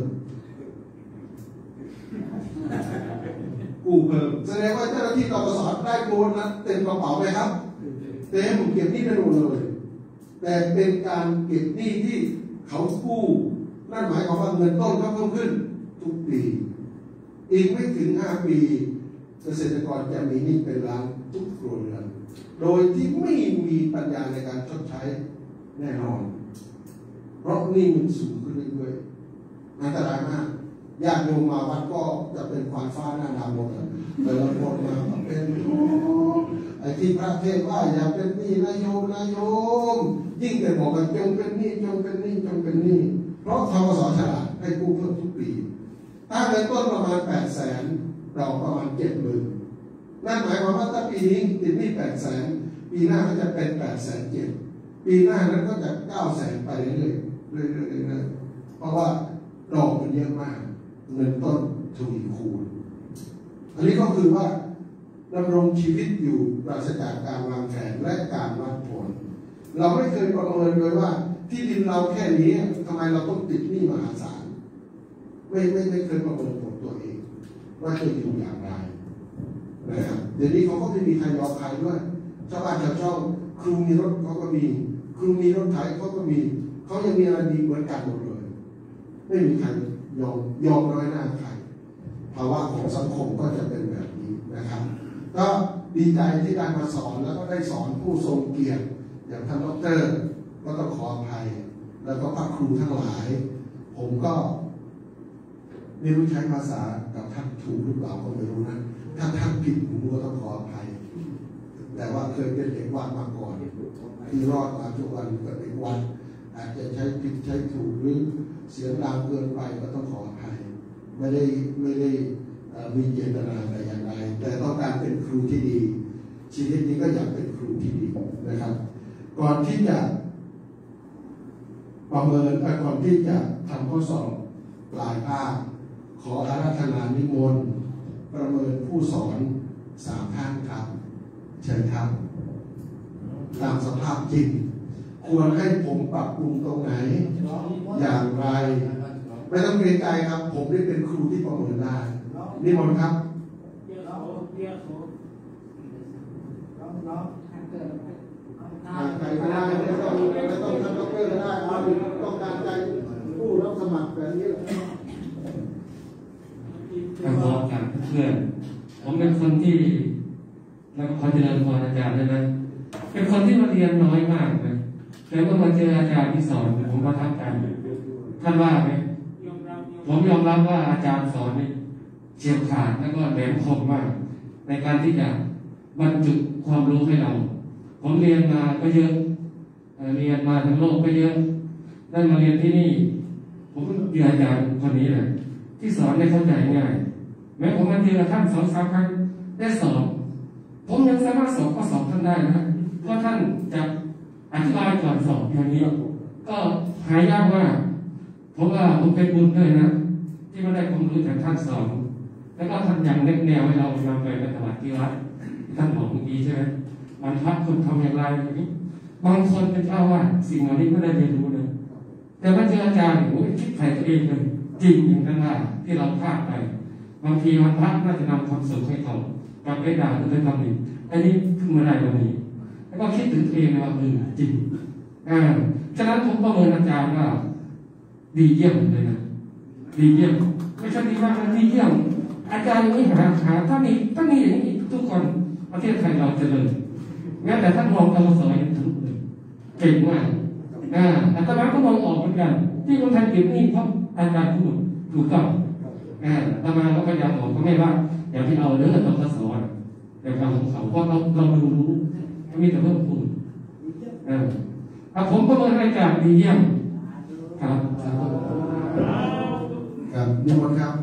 กู้เพิ่มแสดงว่าเจ้าหน้าที่ธกส.ได้โบนัสเต็มกระเป๋าไหมครับเต็มผมเก็บหนี้ไม่ลงเลยแต่เป็นการเก็บหนี้ที่เขากู้นั่นหมายความว่าเงินต้นก็เพิ่มขึ้นทุกปีอีกไม่ถึงห้าปีเกษตรกรจะมีหนี้เป็นล้านทุกครัวเรือนโดยที่ไม่มีปัญญาในการชดใช้แน่นอนเพราะหนี้มันสูงขึ้นเรื่อยๆอันตรายมากญาติโยมมาวัดก็จะเป็นควานฟ้าหน้าดำหมดแต่ละคนมาเป็นไอ้ที่พระเทศว่าอย่าเป็นหนี้นายโยมนายโยมยิ่งแต่บอกว่าจงเป็นหนี้จงเป็นหนี้จงเป็นหนี้เพราะธกส.ฉลาดให้กู้เพิ่มทุกปีถ้าเงินต้นประมาณแปดแสนเราประมาณเจ็ดหมื่นนั่นหมายความว่าถ้าปีนี้ติดหนี้แปดแสนปีหน้าก็จะเป็นแปดแสนเจ็ดปีหน้านั้นก็จะเก้าแสนไปเรื่อยๆเรื่อยๆเรื่อยๆเพราะว่าดอกมันเยอะมากเงินต้นทวีคูณอันนี้ก็คือว่าดำรงชีวิตอยู่ปราศจากการวางแผนและการวัดผลเราไม่เคยประเมินเลยว่าที่ดินเราแค่นี้ทำไมเราต้องติดหนี้มหาศาลไม่ไม่ไม่เคยประเมินผลตัวเองว่าจะอยู่อย่างไรนะครับเดี๋ยวนี้เขาก็ไม่มีใครยอมใครด้วยชาวบ้านชาวช่องครูมีรถเขาก็มีครูมีรถไถเขาก็มีเขายังมีอะไรดีเหมือนกันหมดเลยไม่มีใครยอมยอมน้อยหน้าใครภาวะของสังคมก็จะเป็นแบบนี้นะครับก็ดีใจที่ได้มาสอนแล้วก็ได้สอนผู้ทรงเกียรติอย่างท่านดอกเตอรก็ต้องขออภัยแล้วก็พระครูทั้งหลายผมก็ไม่รู้ใช้ภาษากับท่านถูกหรือเปล่าก็ไม่รู้นะถ้าท่านผิดผมก็ต้องขออภัยแต่ว่าเคยเป็นเด็กวัดมาก่อนที่รอดมาทุกวันก็เด็กวัดอาจจะใช้ผิดใช้ถูกหรือเสียงดังเกินไปก็ต้องขออภัยไม่ได้ไม่ได้มีเจตนาแต่อย่างไรแต่ต้องการเป็นครูที่ดีชีวิตนี้ก็อยากเป็นครูที่ดีนะครับก่อนที่จะประเมินก่อนที่จะทำข้อสอบปลายภาคขออาราธนานิมนต์ประเมินผู้สอนสามท่านครับเชิญครับตามสภาพจริงควรให้ผมปรับปรุงตรงไหนอย่างไรไม่ต้องเกรงใจครับ ผมได้เป็นครูที่ประเมินได้นิมนต์ครับใครก็ได้ไม่ต้องไม่ต้องท่านด็อกเตอร์ก็ได้เอาต้องการใจผู้รับสมัครแบบนี้การพร้อมกันเพื่อนผมเป็นคนที่แล้วขอเจริญพรอาจารย์ด้วยนะเป็นคนที่มาเรียนน้อยมากเลยแล้วก็มาเจออาจารย์ที่สอนผมประทับใจท่านว่าไหมผมยอมรับว่าอาจารย์สอนนี่เฉียบขาดแล้วก็แหลมคมมากในการที่จะบรรจุความรู้ให้เราผมเรียนมาก็เยอะเรียนมาทั้งโลกก็เยอะได้มาเรียนที่นี่ผมก็เจออาจารย์คนนี้แหละที่สอนได้เข้าใจง่ายแม้ผมมาเจอท่านสองสามครั้งได้สอบผมยังสามารถสอบข้อสอบท่านได้นะเพราะท่านจะอธิบายก่อนสอบอย่างนี้ก็หายากมากเพราะว่าผมเป็นบุญด้วยนะที่ไม่ได้ความรู้จากท่านสอนแล้วก็ท่านยังแนะแนวให้เรานำไปปฏิบัติที่วัดที่ท่านบอกเมื่อกี้ใช่ไหมวันพระคนทำอย่างไรอย่างนี้บางคนเป็นเจ้าว่าสิ่งเหล่านี้ไม่ได้เรียนรู้เลยแต่ว่าเจออาจารย์โอ้ยคิดใส่ตัวเองเลยจริงอย่างนั้นว่าที่เราพลาดไปบางทีวันพระน่าจะนำความสุขให้เขากับเวลาด้วยคำนี้อันนี้เพิ่งมาได้วันนี้แล้วก็คิดถึงตัวเองว่าเออจริงอ่าฉะนั้นผมประเมินอาจารย์ว่าดีเยี่ยมเลยนะดีเยี่ยมไม่ใช่ดีมากนะดีเยี่ยมอาจารย์นี่หาหาถ้ามีถ้ามีอย่างนี้ทุกคนประเทศไทยเราจะเลยแม้แต่ท่านรองกรสอยถึงเลยเก่งมากอ่าแต่ตอนนั้นก็มองออกเหมือนกันที่คนไทยเก่งนี่เพราะอาจารย์พูดถูกต้องอ่าตอนนั้นก็พยายามบอกก็ไม่ว่าอย่าไปเอาเรื่องกรสอยแต่ฟังของเขาเพราะเราเราดูรู้ไม่มีแต่เพิ่มพูดอ่าผมประเมินอาจารย์ดีเยี่ยมครับครับนิมนต์ครับ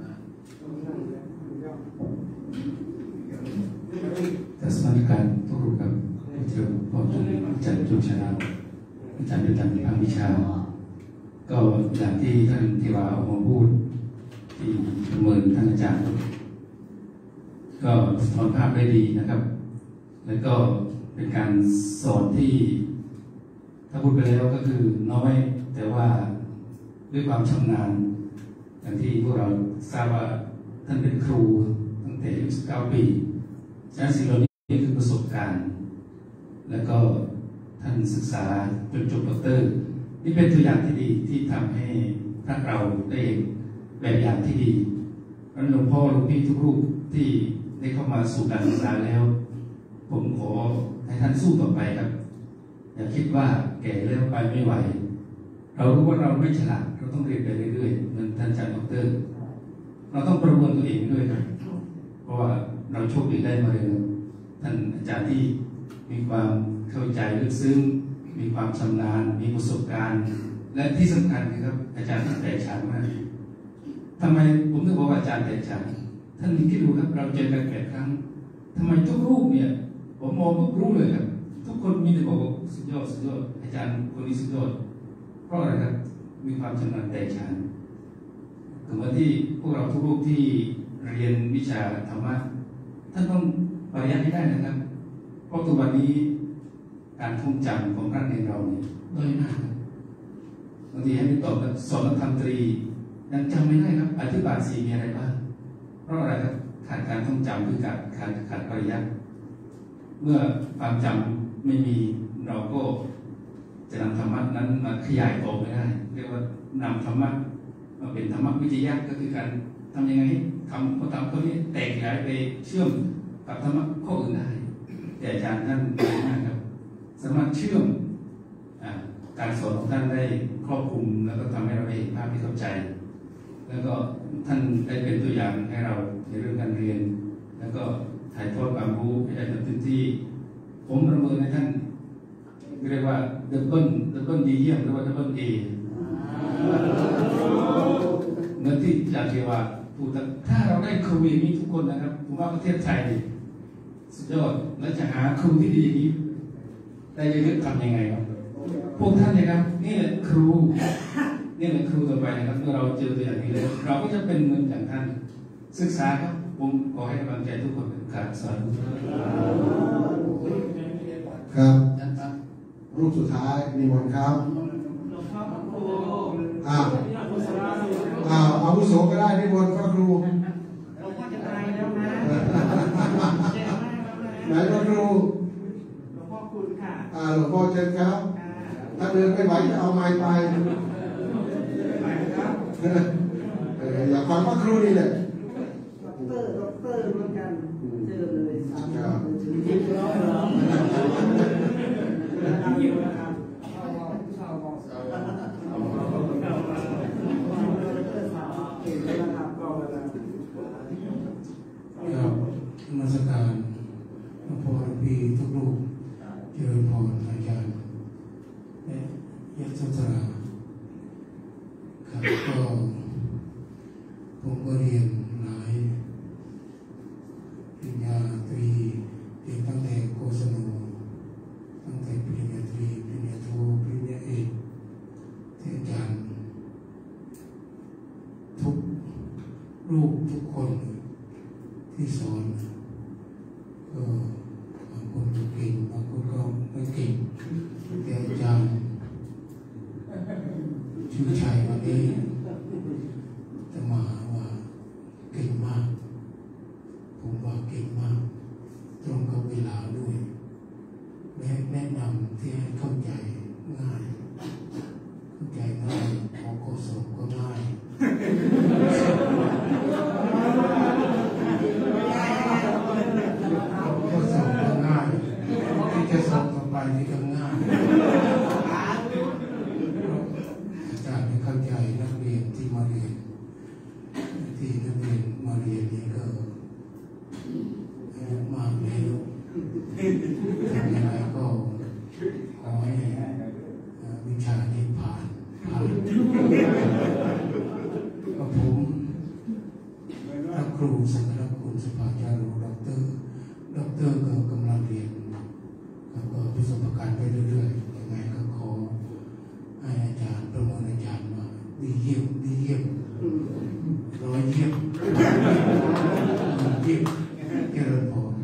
แต่สถานการณ์ทุกรูปแบบเจอพอจุดอาจารย์จุดชนะอาจารย์เป็นการภาควิชาก็อย่างที่ท่านที่ว่าออกมาพูดที่ประเมินท่านอาจารย์ก็สะท้อนภาพได้ดีนะครับแล้วก็เป็นการสอนที่ถ้าพูดไปแล้วก็คือน้อยแต่ว่าด้วยความชำนาญอย่างที่พวกเราทราบว่าท่านเป็นครูตั้งแต่อายุสิบเก้าปีฉะนั้นสิ่งเหล่านี้คือประสบการณ์แล้วก็ท่านศึกษาจนจบด็อกเตอร์นี่เป็นตัวอย่างที่ดีที่ทำให้พวกเราได้แบบอย่างที่ดีเพราะหลวงพ่อหลวงพี่ทุกรูปที่ได้เข้ามาสู่การศึกษาแล้วผมขอให้ท่านสู้ต่อไปครับอย่าคิดว่าแก่แล้วไปไม่ไหวเรารู้ว่าเราไม่ฉลาดเราต้องเรียนไปเรื่อยๆเหมือนท่านอาจารย์ด็อกเตอร์เราต้องประเมินตัวเองด้วยครับเพราะว่าเราโชคดีได้มาเรียนท่านอาจารย์ที่มีความเข้าใจลึกซึ้งมีความชำนาญมีประสบการณ์และที่สำคัญนะครับอาจารย์ที่แตกฉานมากทำไมผมถึงบอกว่าอาจารย์แตกฉานท่านคิดดูครับเราเจอกันแก่ครั้งทำไมทุกรูปเนี่ยผมมองทุกรูปเลยครับทุกคนมีแต่บอกว่าสุดยอดสุดยอดอาจารย์คนนี้สุดยอดเพราะอะไรครับมีความชำนาญแตกฉานถึงวันที่พวกเราทุกรูปที่เรียนวิชาธรรมะท่านต้องปริยัติให้ได้นะครับเพราะตัววันนี้การท่องจำของพระในเราเนี่ยน้อยมากบางทีให้ไปตอบสอนธรรมตรียังจำไม่ได้ครับอธิบายสี่มีอะไรบ้างเพราะอะไรครับขาดการท่องจำคือการขาดขาดปริยัติเมื่อความจำไม่มีเราก็จะนำธรรมะนั้นมาขยายต่อไม่ได้เรียกว่านำธรรมะมาเป็นธรรมะวิทยาก็คือการทำยังไงให้ทำเขาทำเขานี้แตกขยายไปเชื่อมกับธรรมะข้ออื่นได้แต่อาจารย์ท่านดีมากครับสามารถเชื่อมการสอนของท่านได้ครอบคลุมแล้วก็ทำให้เราเห็นภาพที่เข้าใจแล้วก็ท่านได้เป็นตัวอย่างให้เราในเรื่องการเรียนแล้วก็ถ่ายทอดความรู้ให้ได้เต็มที่ผมประเมินให้ท่านเรียกว่าดับเบิลดับเบิลดีเยี่ยมหรือว่าดับเบิลเอเมื่อที่อาจารย์เทวาพูดถ้าเราได้ครูอย่างนี้ทุกคนนะครับผมว่าประเทศไทยสุดยอดแล้วจะหาครูที่ดีอย่างนี้ได้เยอะๆทำยังไงครับพวกท่านนะครับนี่แหละครูนี่แหละครูต่อไปนะครับเมื่อเราเจอตัวอย่างนี้แล้วเราก็จะเป็นเหมือนอย่างท่านศึกษาครับผมขอให้กำลังใจทุกคนครับสวัสดีครับรูปสุดท้ายนิมนต์ครับอ่าอาวุโสก็ได้นิมนต์พระครูเราก็จะตายแล้วนะแย่มากแล้วนะไหนพระครูหลวงพ่อคุณค่ะอ่าหลวงพ่อเชิญครับถ้าเดินไม่ไหวจะเอาไม้ไปไปครับเอออยากฟังพระครูนี่แหละด็อกเตอร์ด็อกเตอร์เหมือนกันเจอเลยสามคนถึงยี่สิบร้อยเหรออยู่นะครับชาวบอกชาวบอกด็อกเตอร์สาวเก่งเลยนะครับก็เวลาครับนมัสการหลวงพ่อหลวงพี่ทุกรูปเจริญพรอาจารย์และยศสุตราครับก็ผมก็เรียนหลายปริญญาตรีเรียนตั้งแต่โฆษณาตั้งแต่ปริญญาตรีปริญญาโทปริญญาเอกที่อาจารย์ทุกรูปทุกคนที่สอนก็บางคนก็เก่งบางคนก็ไม่เก่งแต่อาจารย์ชื่อชัยวันนี้จะมาว่าเก่งมากผมว่าเก่งมากตรงกับเวลาด้วยและแนะนำที่ให้เข้าใจง่ายเข้าใจง่ายขอโกศลก็ง่ายก็สอบก็ง่ายที่จะสอบต่อไปนี่ก็ง่ายอาจารย์เข้าใจนักเรียนที่มาเรียนที่นักเรียนมาเรียนนี่ก็มากแล้วทำยังไงก็ขอให้วิชานี้ผ่านผ่านก็ผมพระครูสังฆคุณสุภาจารุด็อกเตอร์ด็อกเตอร์ก็กำลังเรียนแล้วก็ประสบการณ์ไปเรื่อยๆยังไงก็ขอให้อาจารย์ประเมินอาจารย์มาดีเยี่ยมดีเยี่ยมร้อยเยี่ยมเยี่ยมเจริญพร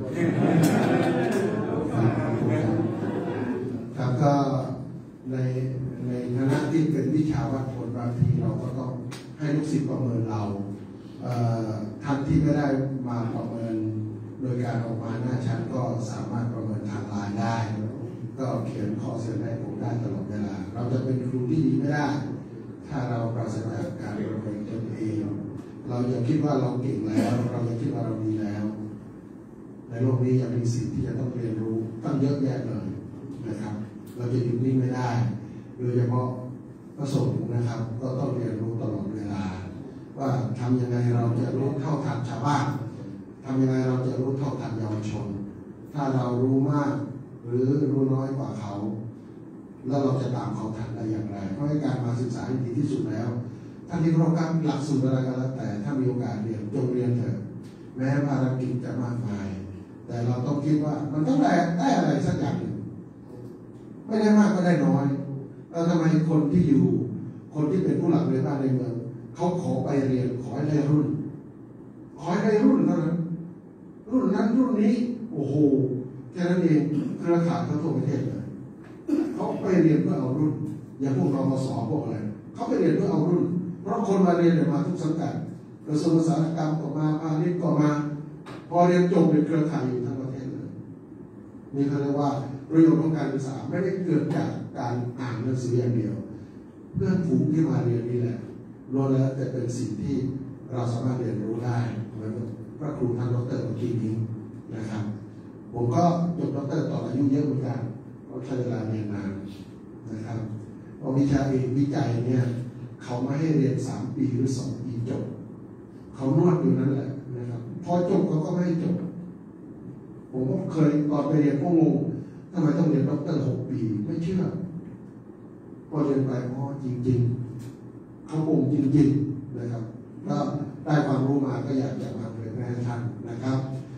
ครับก็ในในคณะที่เป็นวิชาวัดผลบางทีเราก็ต้องให้ลูกศิษย์ประเมินเราท่านที่ไม่ได้มาประเมินโดยการออกมาหน้าชั้นก็สามารถประเมินทางไลน์ได้ก็เขียนข้อเสนอให้ผมได้ตลอดเวลาเราจะเป็นครูที่ดีไม่ได้ถ้าเราปราศจากการประเมินตนเองเราอย่าคิดว่าเราเก่งแล้วเราอย่าคิดว่าเราดีแล้วในโลกนี้ยังมีสิ่งที่จะต้องเรียนรู้ตั้งเยอะแยะเลยนะครับเราจะหยุดนิ่งไม่ได้โดยเฉพาะพระสงฆ์นะครับก็ต้องเรียนรู้ตลอดเวลาว่าทำยังไงเราจะรู้เท่าทันชาวบ้านทำยังไงเราจะรู้เท่าทันเยาวชนถ้าเรารู้มากหรือรู้น้อยกว่าเขาแล้วเราจะตามเขาทันได้อย่างไรเพราะการมาศึกษาดีที่สุดแล้วท่านที่เคารพครับหลักสูตรอะไรก็แล้วแต่ถ้ามีโอกาสเรียนจงเรียนเถอะแม้ภารกิจจะมากมายแต่เราต้องคิดว่ามันต้องได้ได้อะไรสักอย่างหนึ่งไม่ได้มากก็ได้น้อยแล้วทำไมคนที่อยู่คนที่เป็นผู้หลักในบ้านในเมืองเขาขอไปเรียนขอให้ได้รุ่นขอให้ได้รุ่นเท่านั้นรุ่นนั้นรุ่นนี้โอ้โหแค่นั้นเองเครือข่ายเขาทั่วประเทศเลยเขาไปเรียนเพื่อเอารุ่นอย่างพวกเรามาสอนพวกอะไรเขาไปเรียนเพื่อเอารุ่นเพราะคนมาเรียนเนี่ยมาทุกสังกัดกระทรวงอุตสาหกรรมก็มาพาณิชย์ก็มาพอเรียนจบเป็นเครือข่ายอยู่ทั้งประเทศเลยนี่เขาเรียกว่าประโยชน์ของการศึกษาไม่ได้เกิดจากการอ่านหนังสืออย่างเดียวเพื่อนฝูงที่มาเรียนนี่แหละล้วนแล้วแต่เป็นสิ่งที่เราสามารถเรียนรู้ได้เหมือนพระครูท่านดร.เมื่อกี้นี้นะครับผมก็จบดร.ต่ออายุเยอะเหมือนกันเพราะใช้เวลาเรียนนานนะครับพอวิชาเอกวิจัยเนี่ยเขาไม่ให้เรียนสามปีหรือสองปีจบเขานวดอยู่นั่นแหละนะครับพอจบเขาก็ไม่ให้จบผมก็เคยตอนไปเรียนก็งงทำไมต้องเรียนด็อกเตอร์หกปีไม่เชื่อพอเรียนไปอ๋อจริงๆเขาองค์จริงๆนะครับก็ได้ความรู้มาก็อยากจะมาเผยแพร่ให้ท่านนะครับ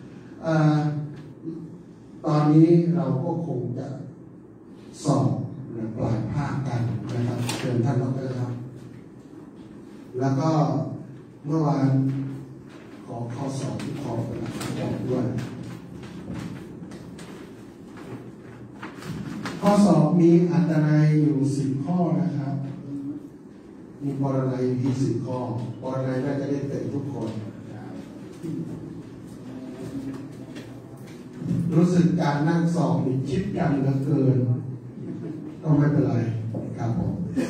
ตอนนี้เราก็คงจะสอบปลายภาคกันนะครับเชิญท่านดร.ครับแล้วก็เมื่อวานขอข้อสอบที่ขอประกาศด้วยข้อสอบมีอัตนัยอยู่สิบข้อนะครับมีปรนัยอยู่ที่สิบข้อปรนัยน่าจะได้เต็มทุกคนรู้สึกการนั่งสอบมีชิดกันเหลือเกินก็ไม่เป็นไรครับผม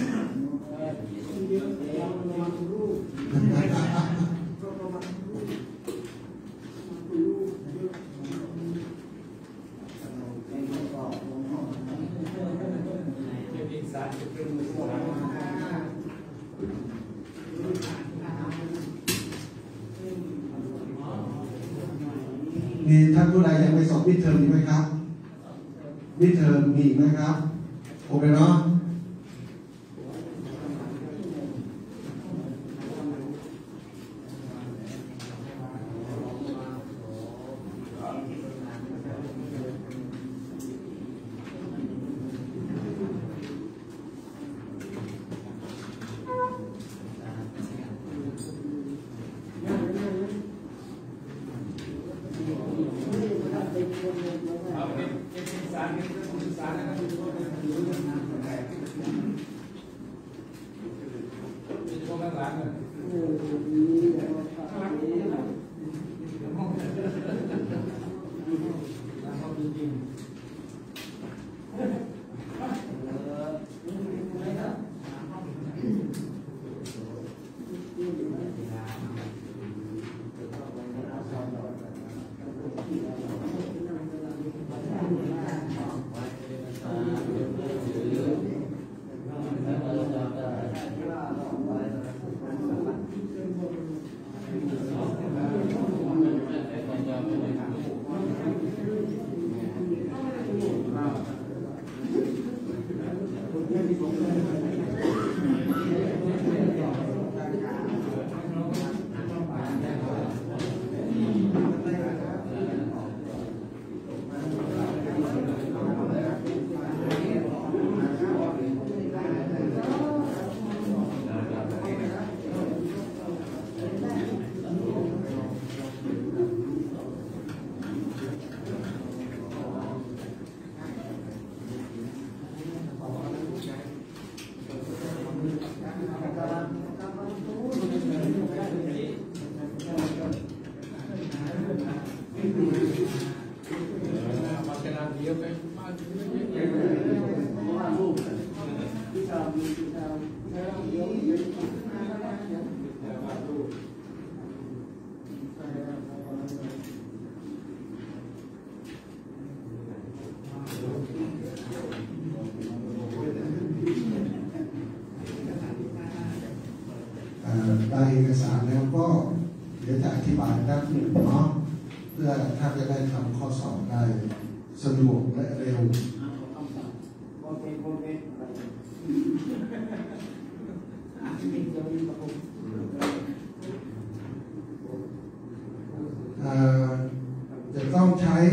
มีท่านผู้ใดยังไม่สอบมิดเทอมมีไหมครับมิดเทอมมีไหมครับโอเคเนาะได้เอกสารแล้วก็เดี๋ยวจะอธิบายด้านหนึ่งเนาะเพื่อถ้าจะได้ทำข้อสอบได้สะดวกและเร็วจะต้องใช้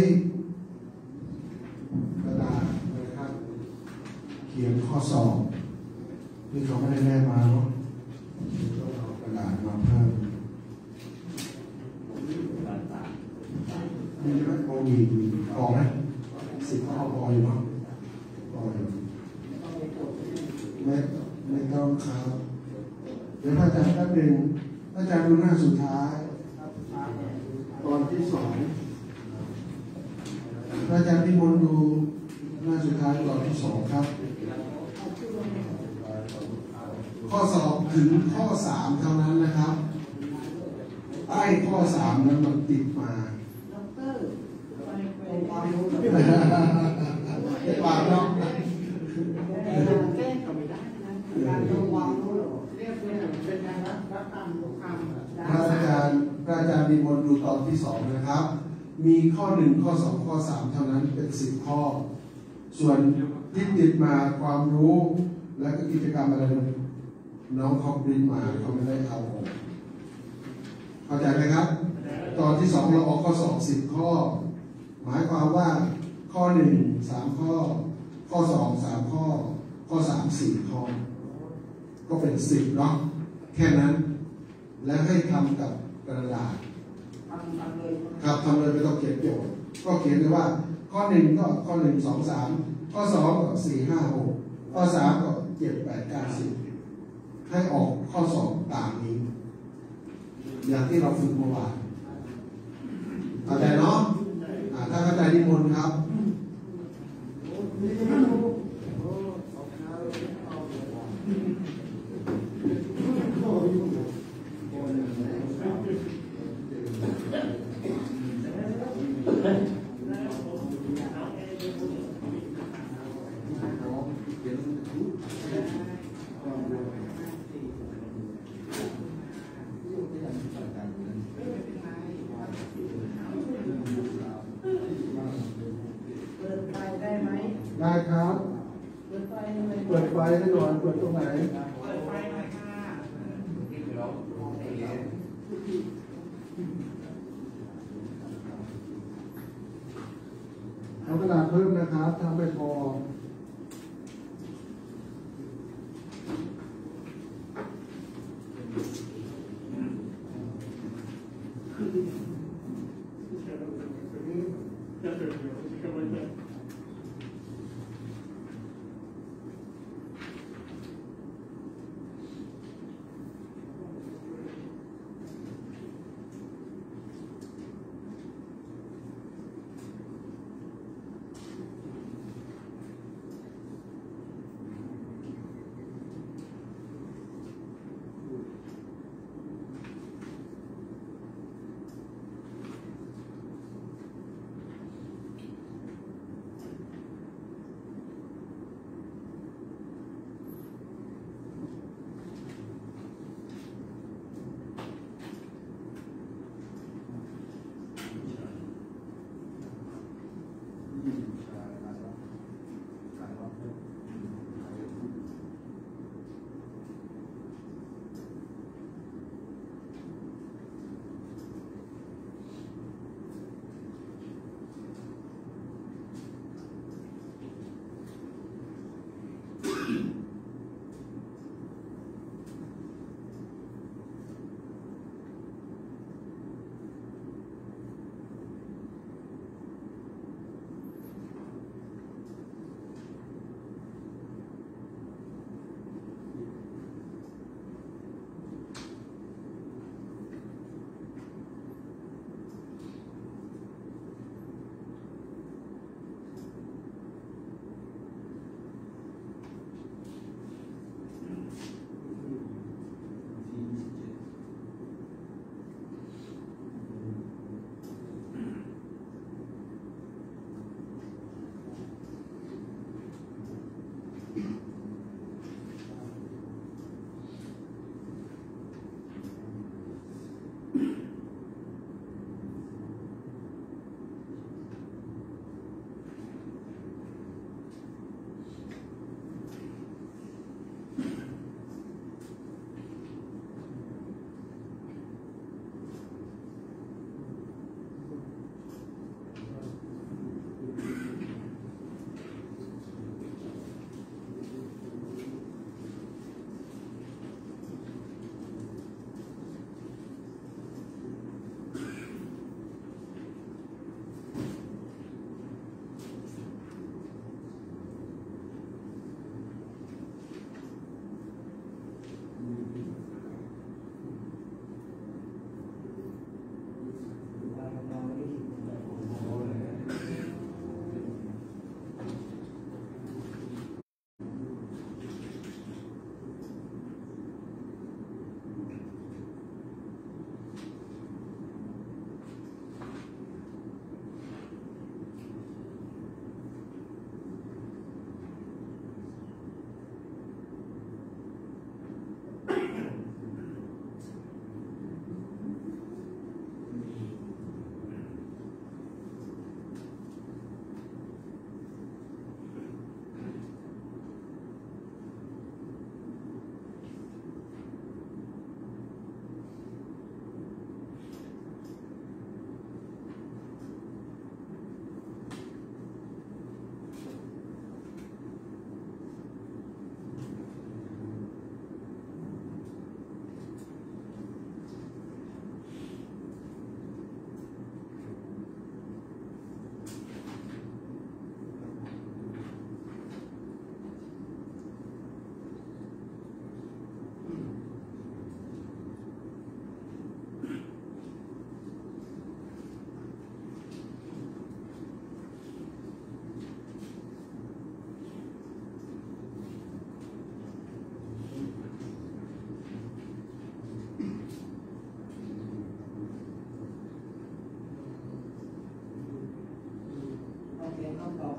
กระดาษนะครับเขียนข้อสอบที่เขาไม่ได้แนบมาเนาะต้องเอากระดาษมาเพิ่มนี่ไม่พอมีพอไหมสิบข้อพออยู่เนาะพออยู่ไม่ไม่ต้องครับเดี๋ยวอาจารย์แป๊บนึงอาจารย์ดูหน้าสุดท้ายตอนที่สองอาจารย์นิมนต์ดูหน้าสุดท้ายตอนที่สองครับข้อสอบถึงข้อสามเท่านั้นนะครับใต้ข้อสามนั้นมันติดมาไม่ปากเนาะพระอาจารย์พระอาจารย์นิมนต์ดูตอนที่สองนะครับมีข้อหนึ่งข้อสองข้อสามเท่านั้นเป็นสิบข้อส่วนที่ติดมาความรู้และก็กิจกรรมอะไรน้องเขาปริ้นมาเขาไม่ได้เอาออกเข้าใจไหมครับตอนที่สองเราออกข้อสองสิบข้อหมายความว่าข้อหนึ่งสามข้อข้อสองสามข้อข้อสามสี่ข้อก็เป็นสิบเนาะแค่นั้นแล้วให้ทำกับกระดาษครับทำเลยไม่ต้องเขียนโจทย์ก็เขียนเลยว่าข้อหนึ่งก็ข้อหนึ่งสองสามข้อสองก็สี่ห้าหกข้อสามก็เจ็ดแปดเก้าสิบคให้ออกข้อสอบตามนี้ อย่างที่เราฝึกเมื่อวานเข้าใจเนาะถ้าเข้าใจนิมนต์ครับได้ครับ เปิดไฟเปิดไฟให้หน่อยเปิดตรงไหนเปิดไฟหน่อยค่ะเอากระดาษเพิ่มนะครับทำไปพอ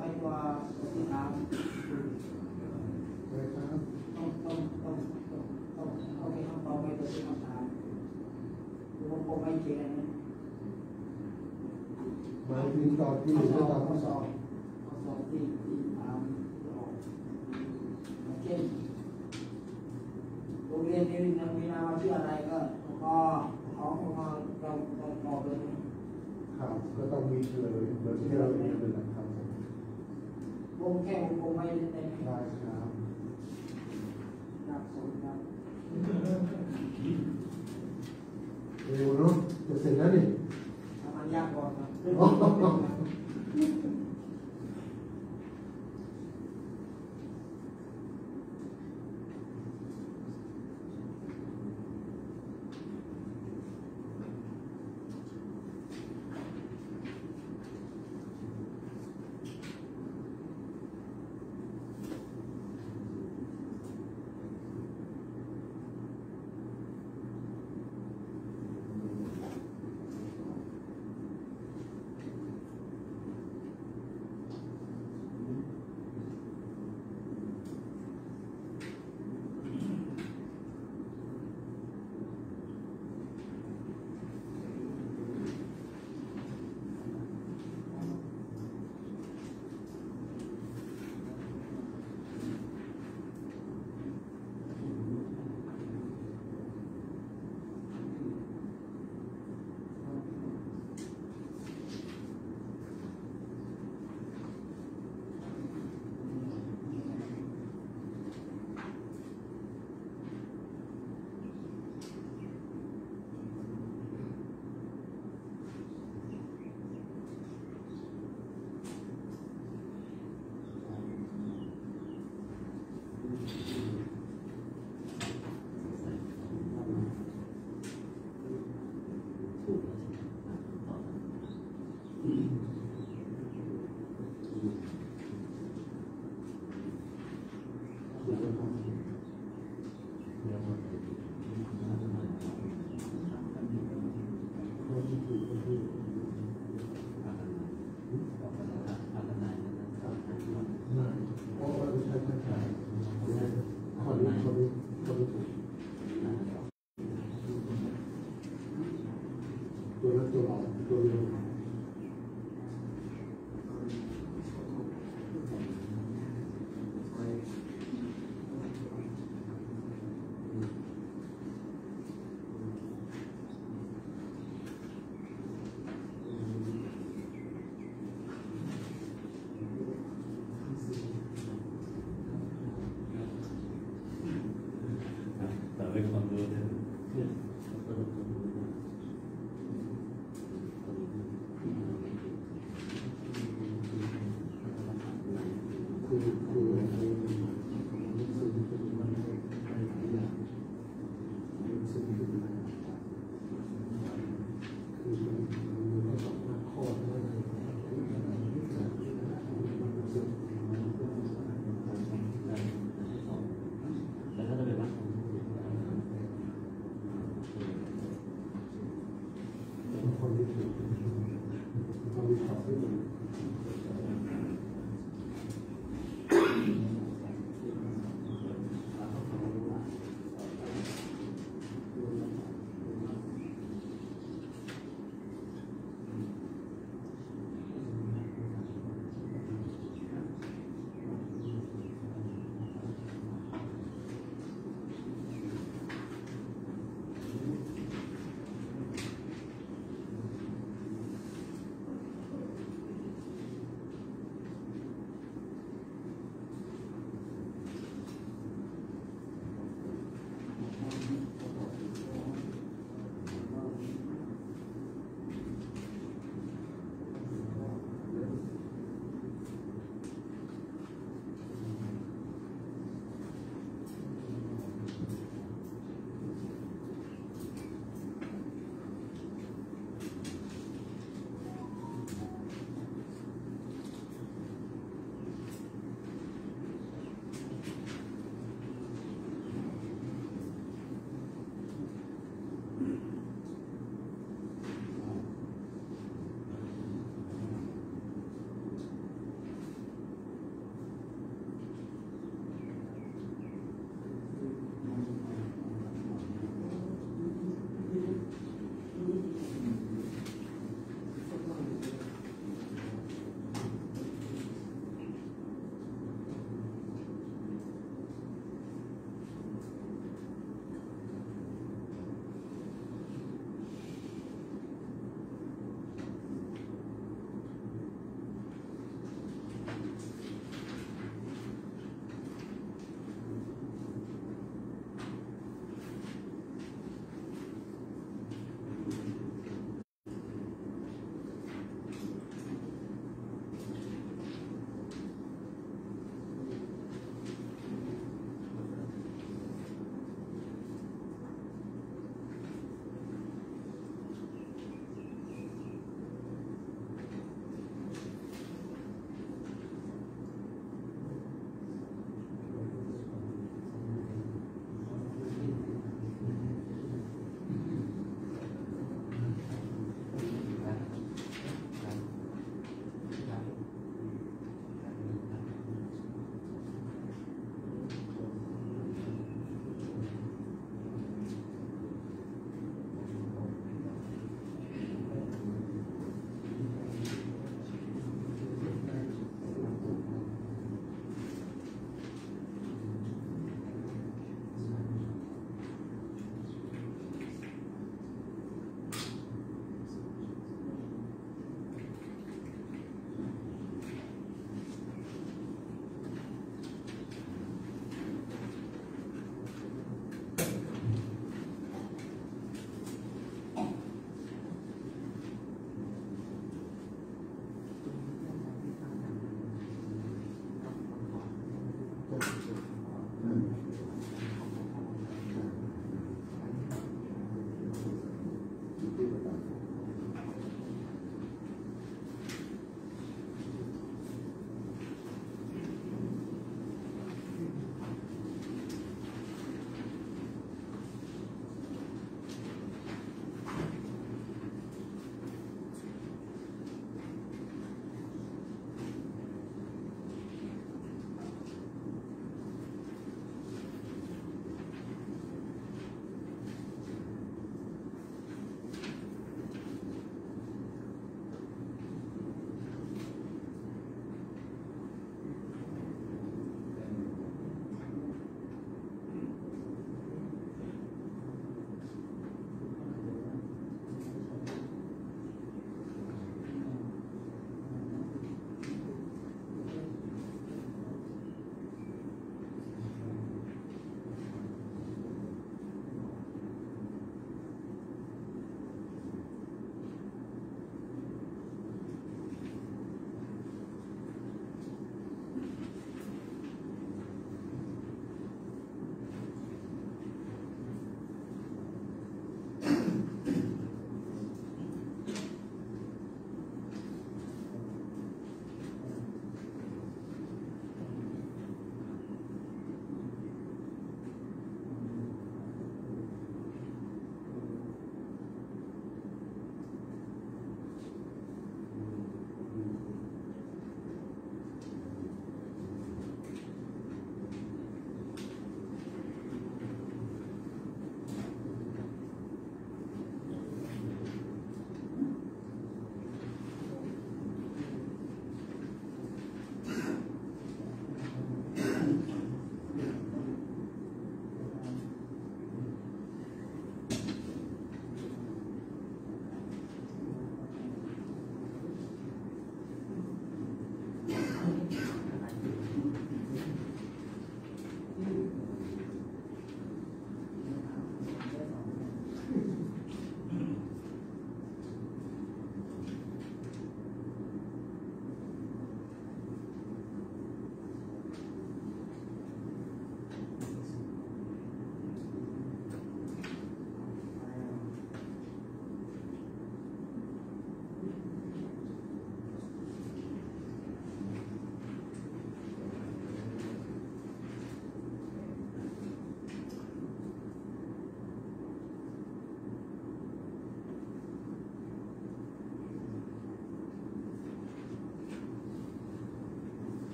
ไปตัวที่ถามเลยครับต้องต้องต้องต้องโอเคคำตอบไปตัวที่คำถามผมผมไม่เขียนนะหมายถึงตอนที่หนึ่งก็ตอนข้อสอบข้อสอบที่ที่ถามออกเช่นโรงเรียนนี้นะมีนามว่าชื่ออะไรก็พอของเราเราเราตอบเลยครับก็ต้องมีเฉลยเหมือนที่เราเรียนเลยนะครับวงแค่วงกลมไม่ได้เต็มได้ครับหนักสุดครับเร็วเนาะจะเสร็จแล้วนี่ทำมันยากกว่าครับเ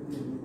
เรียน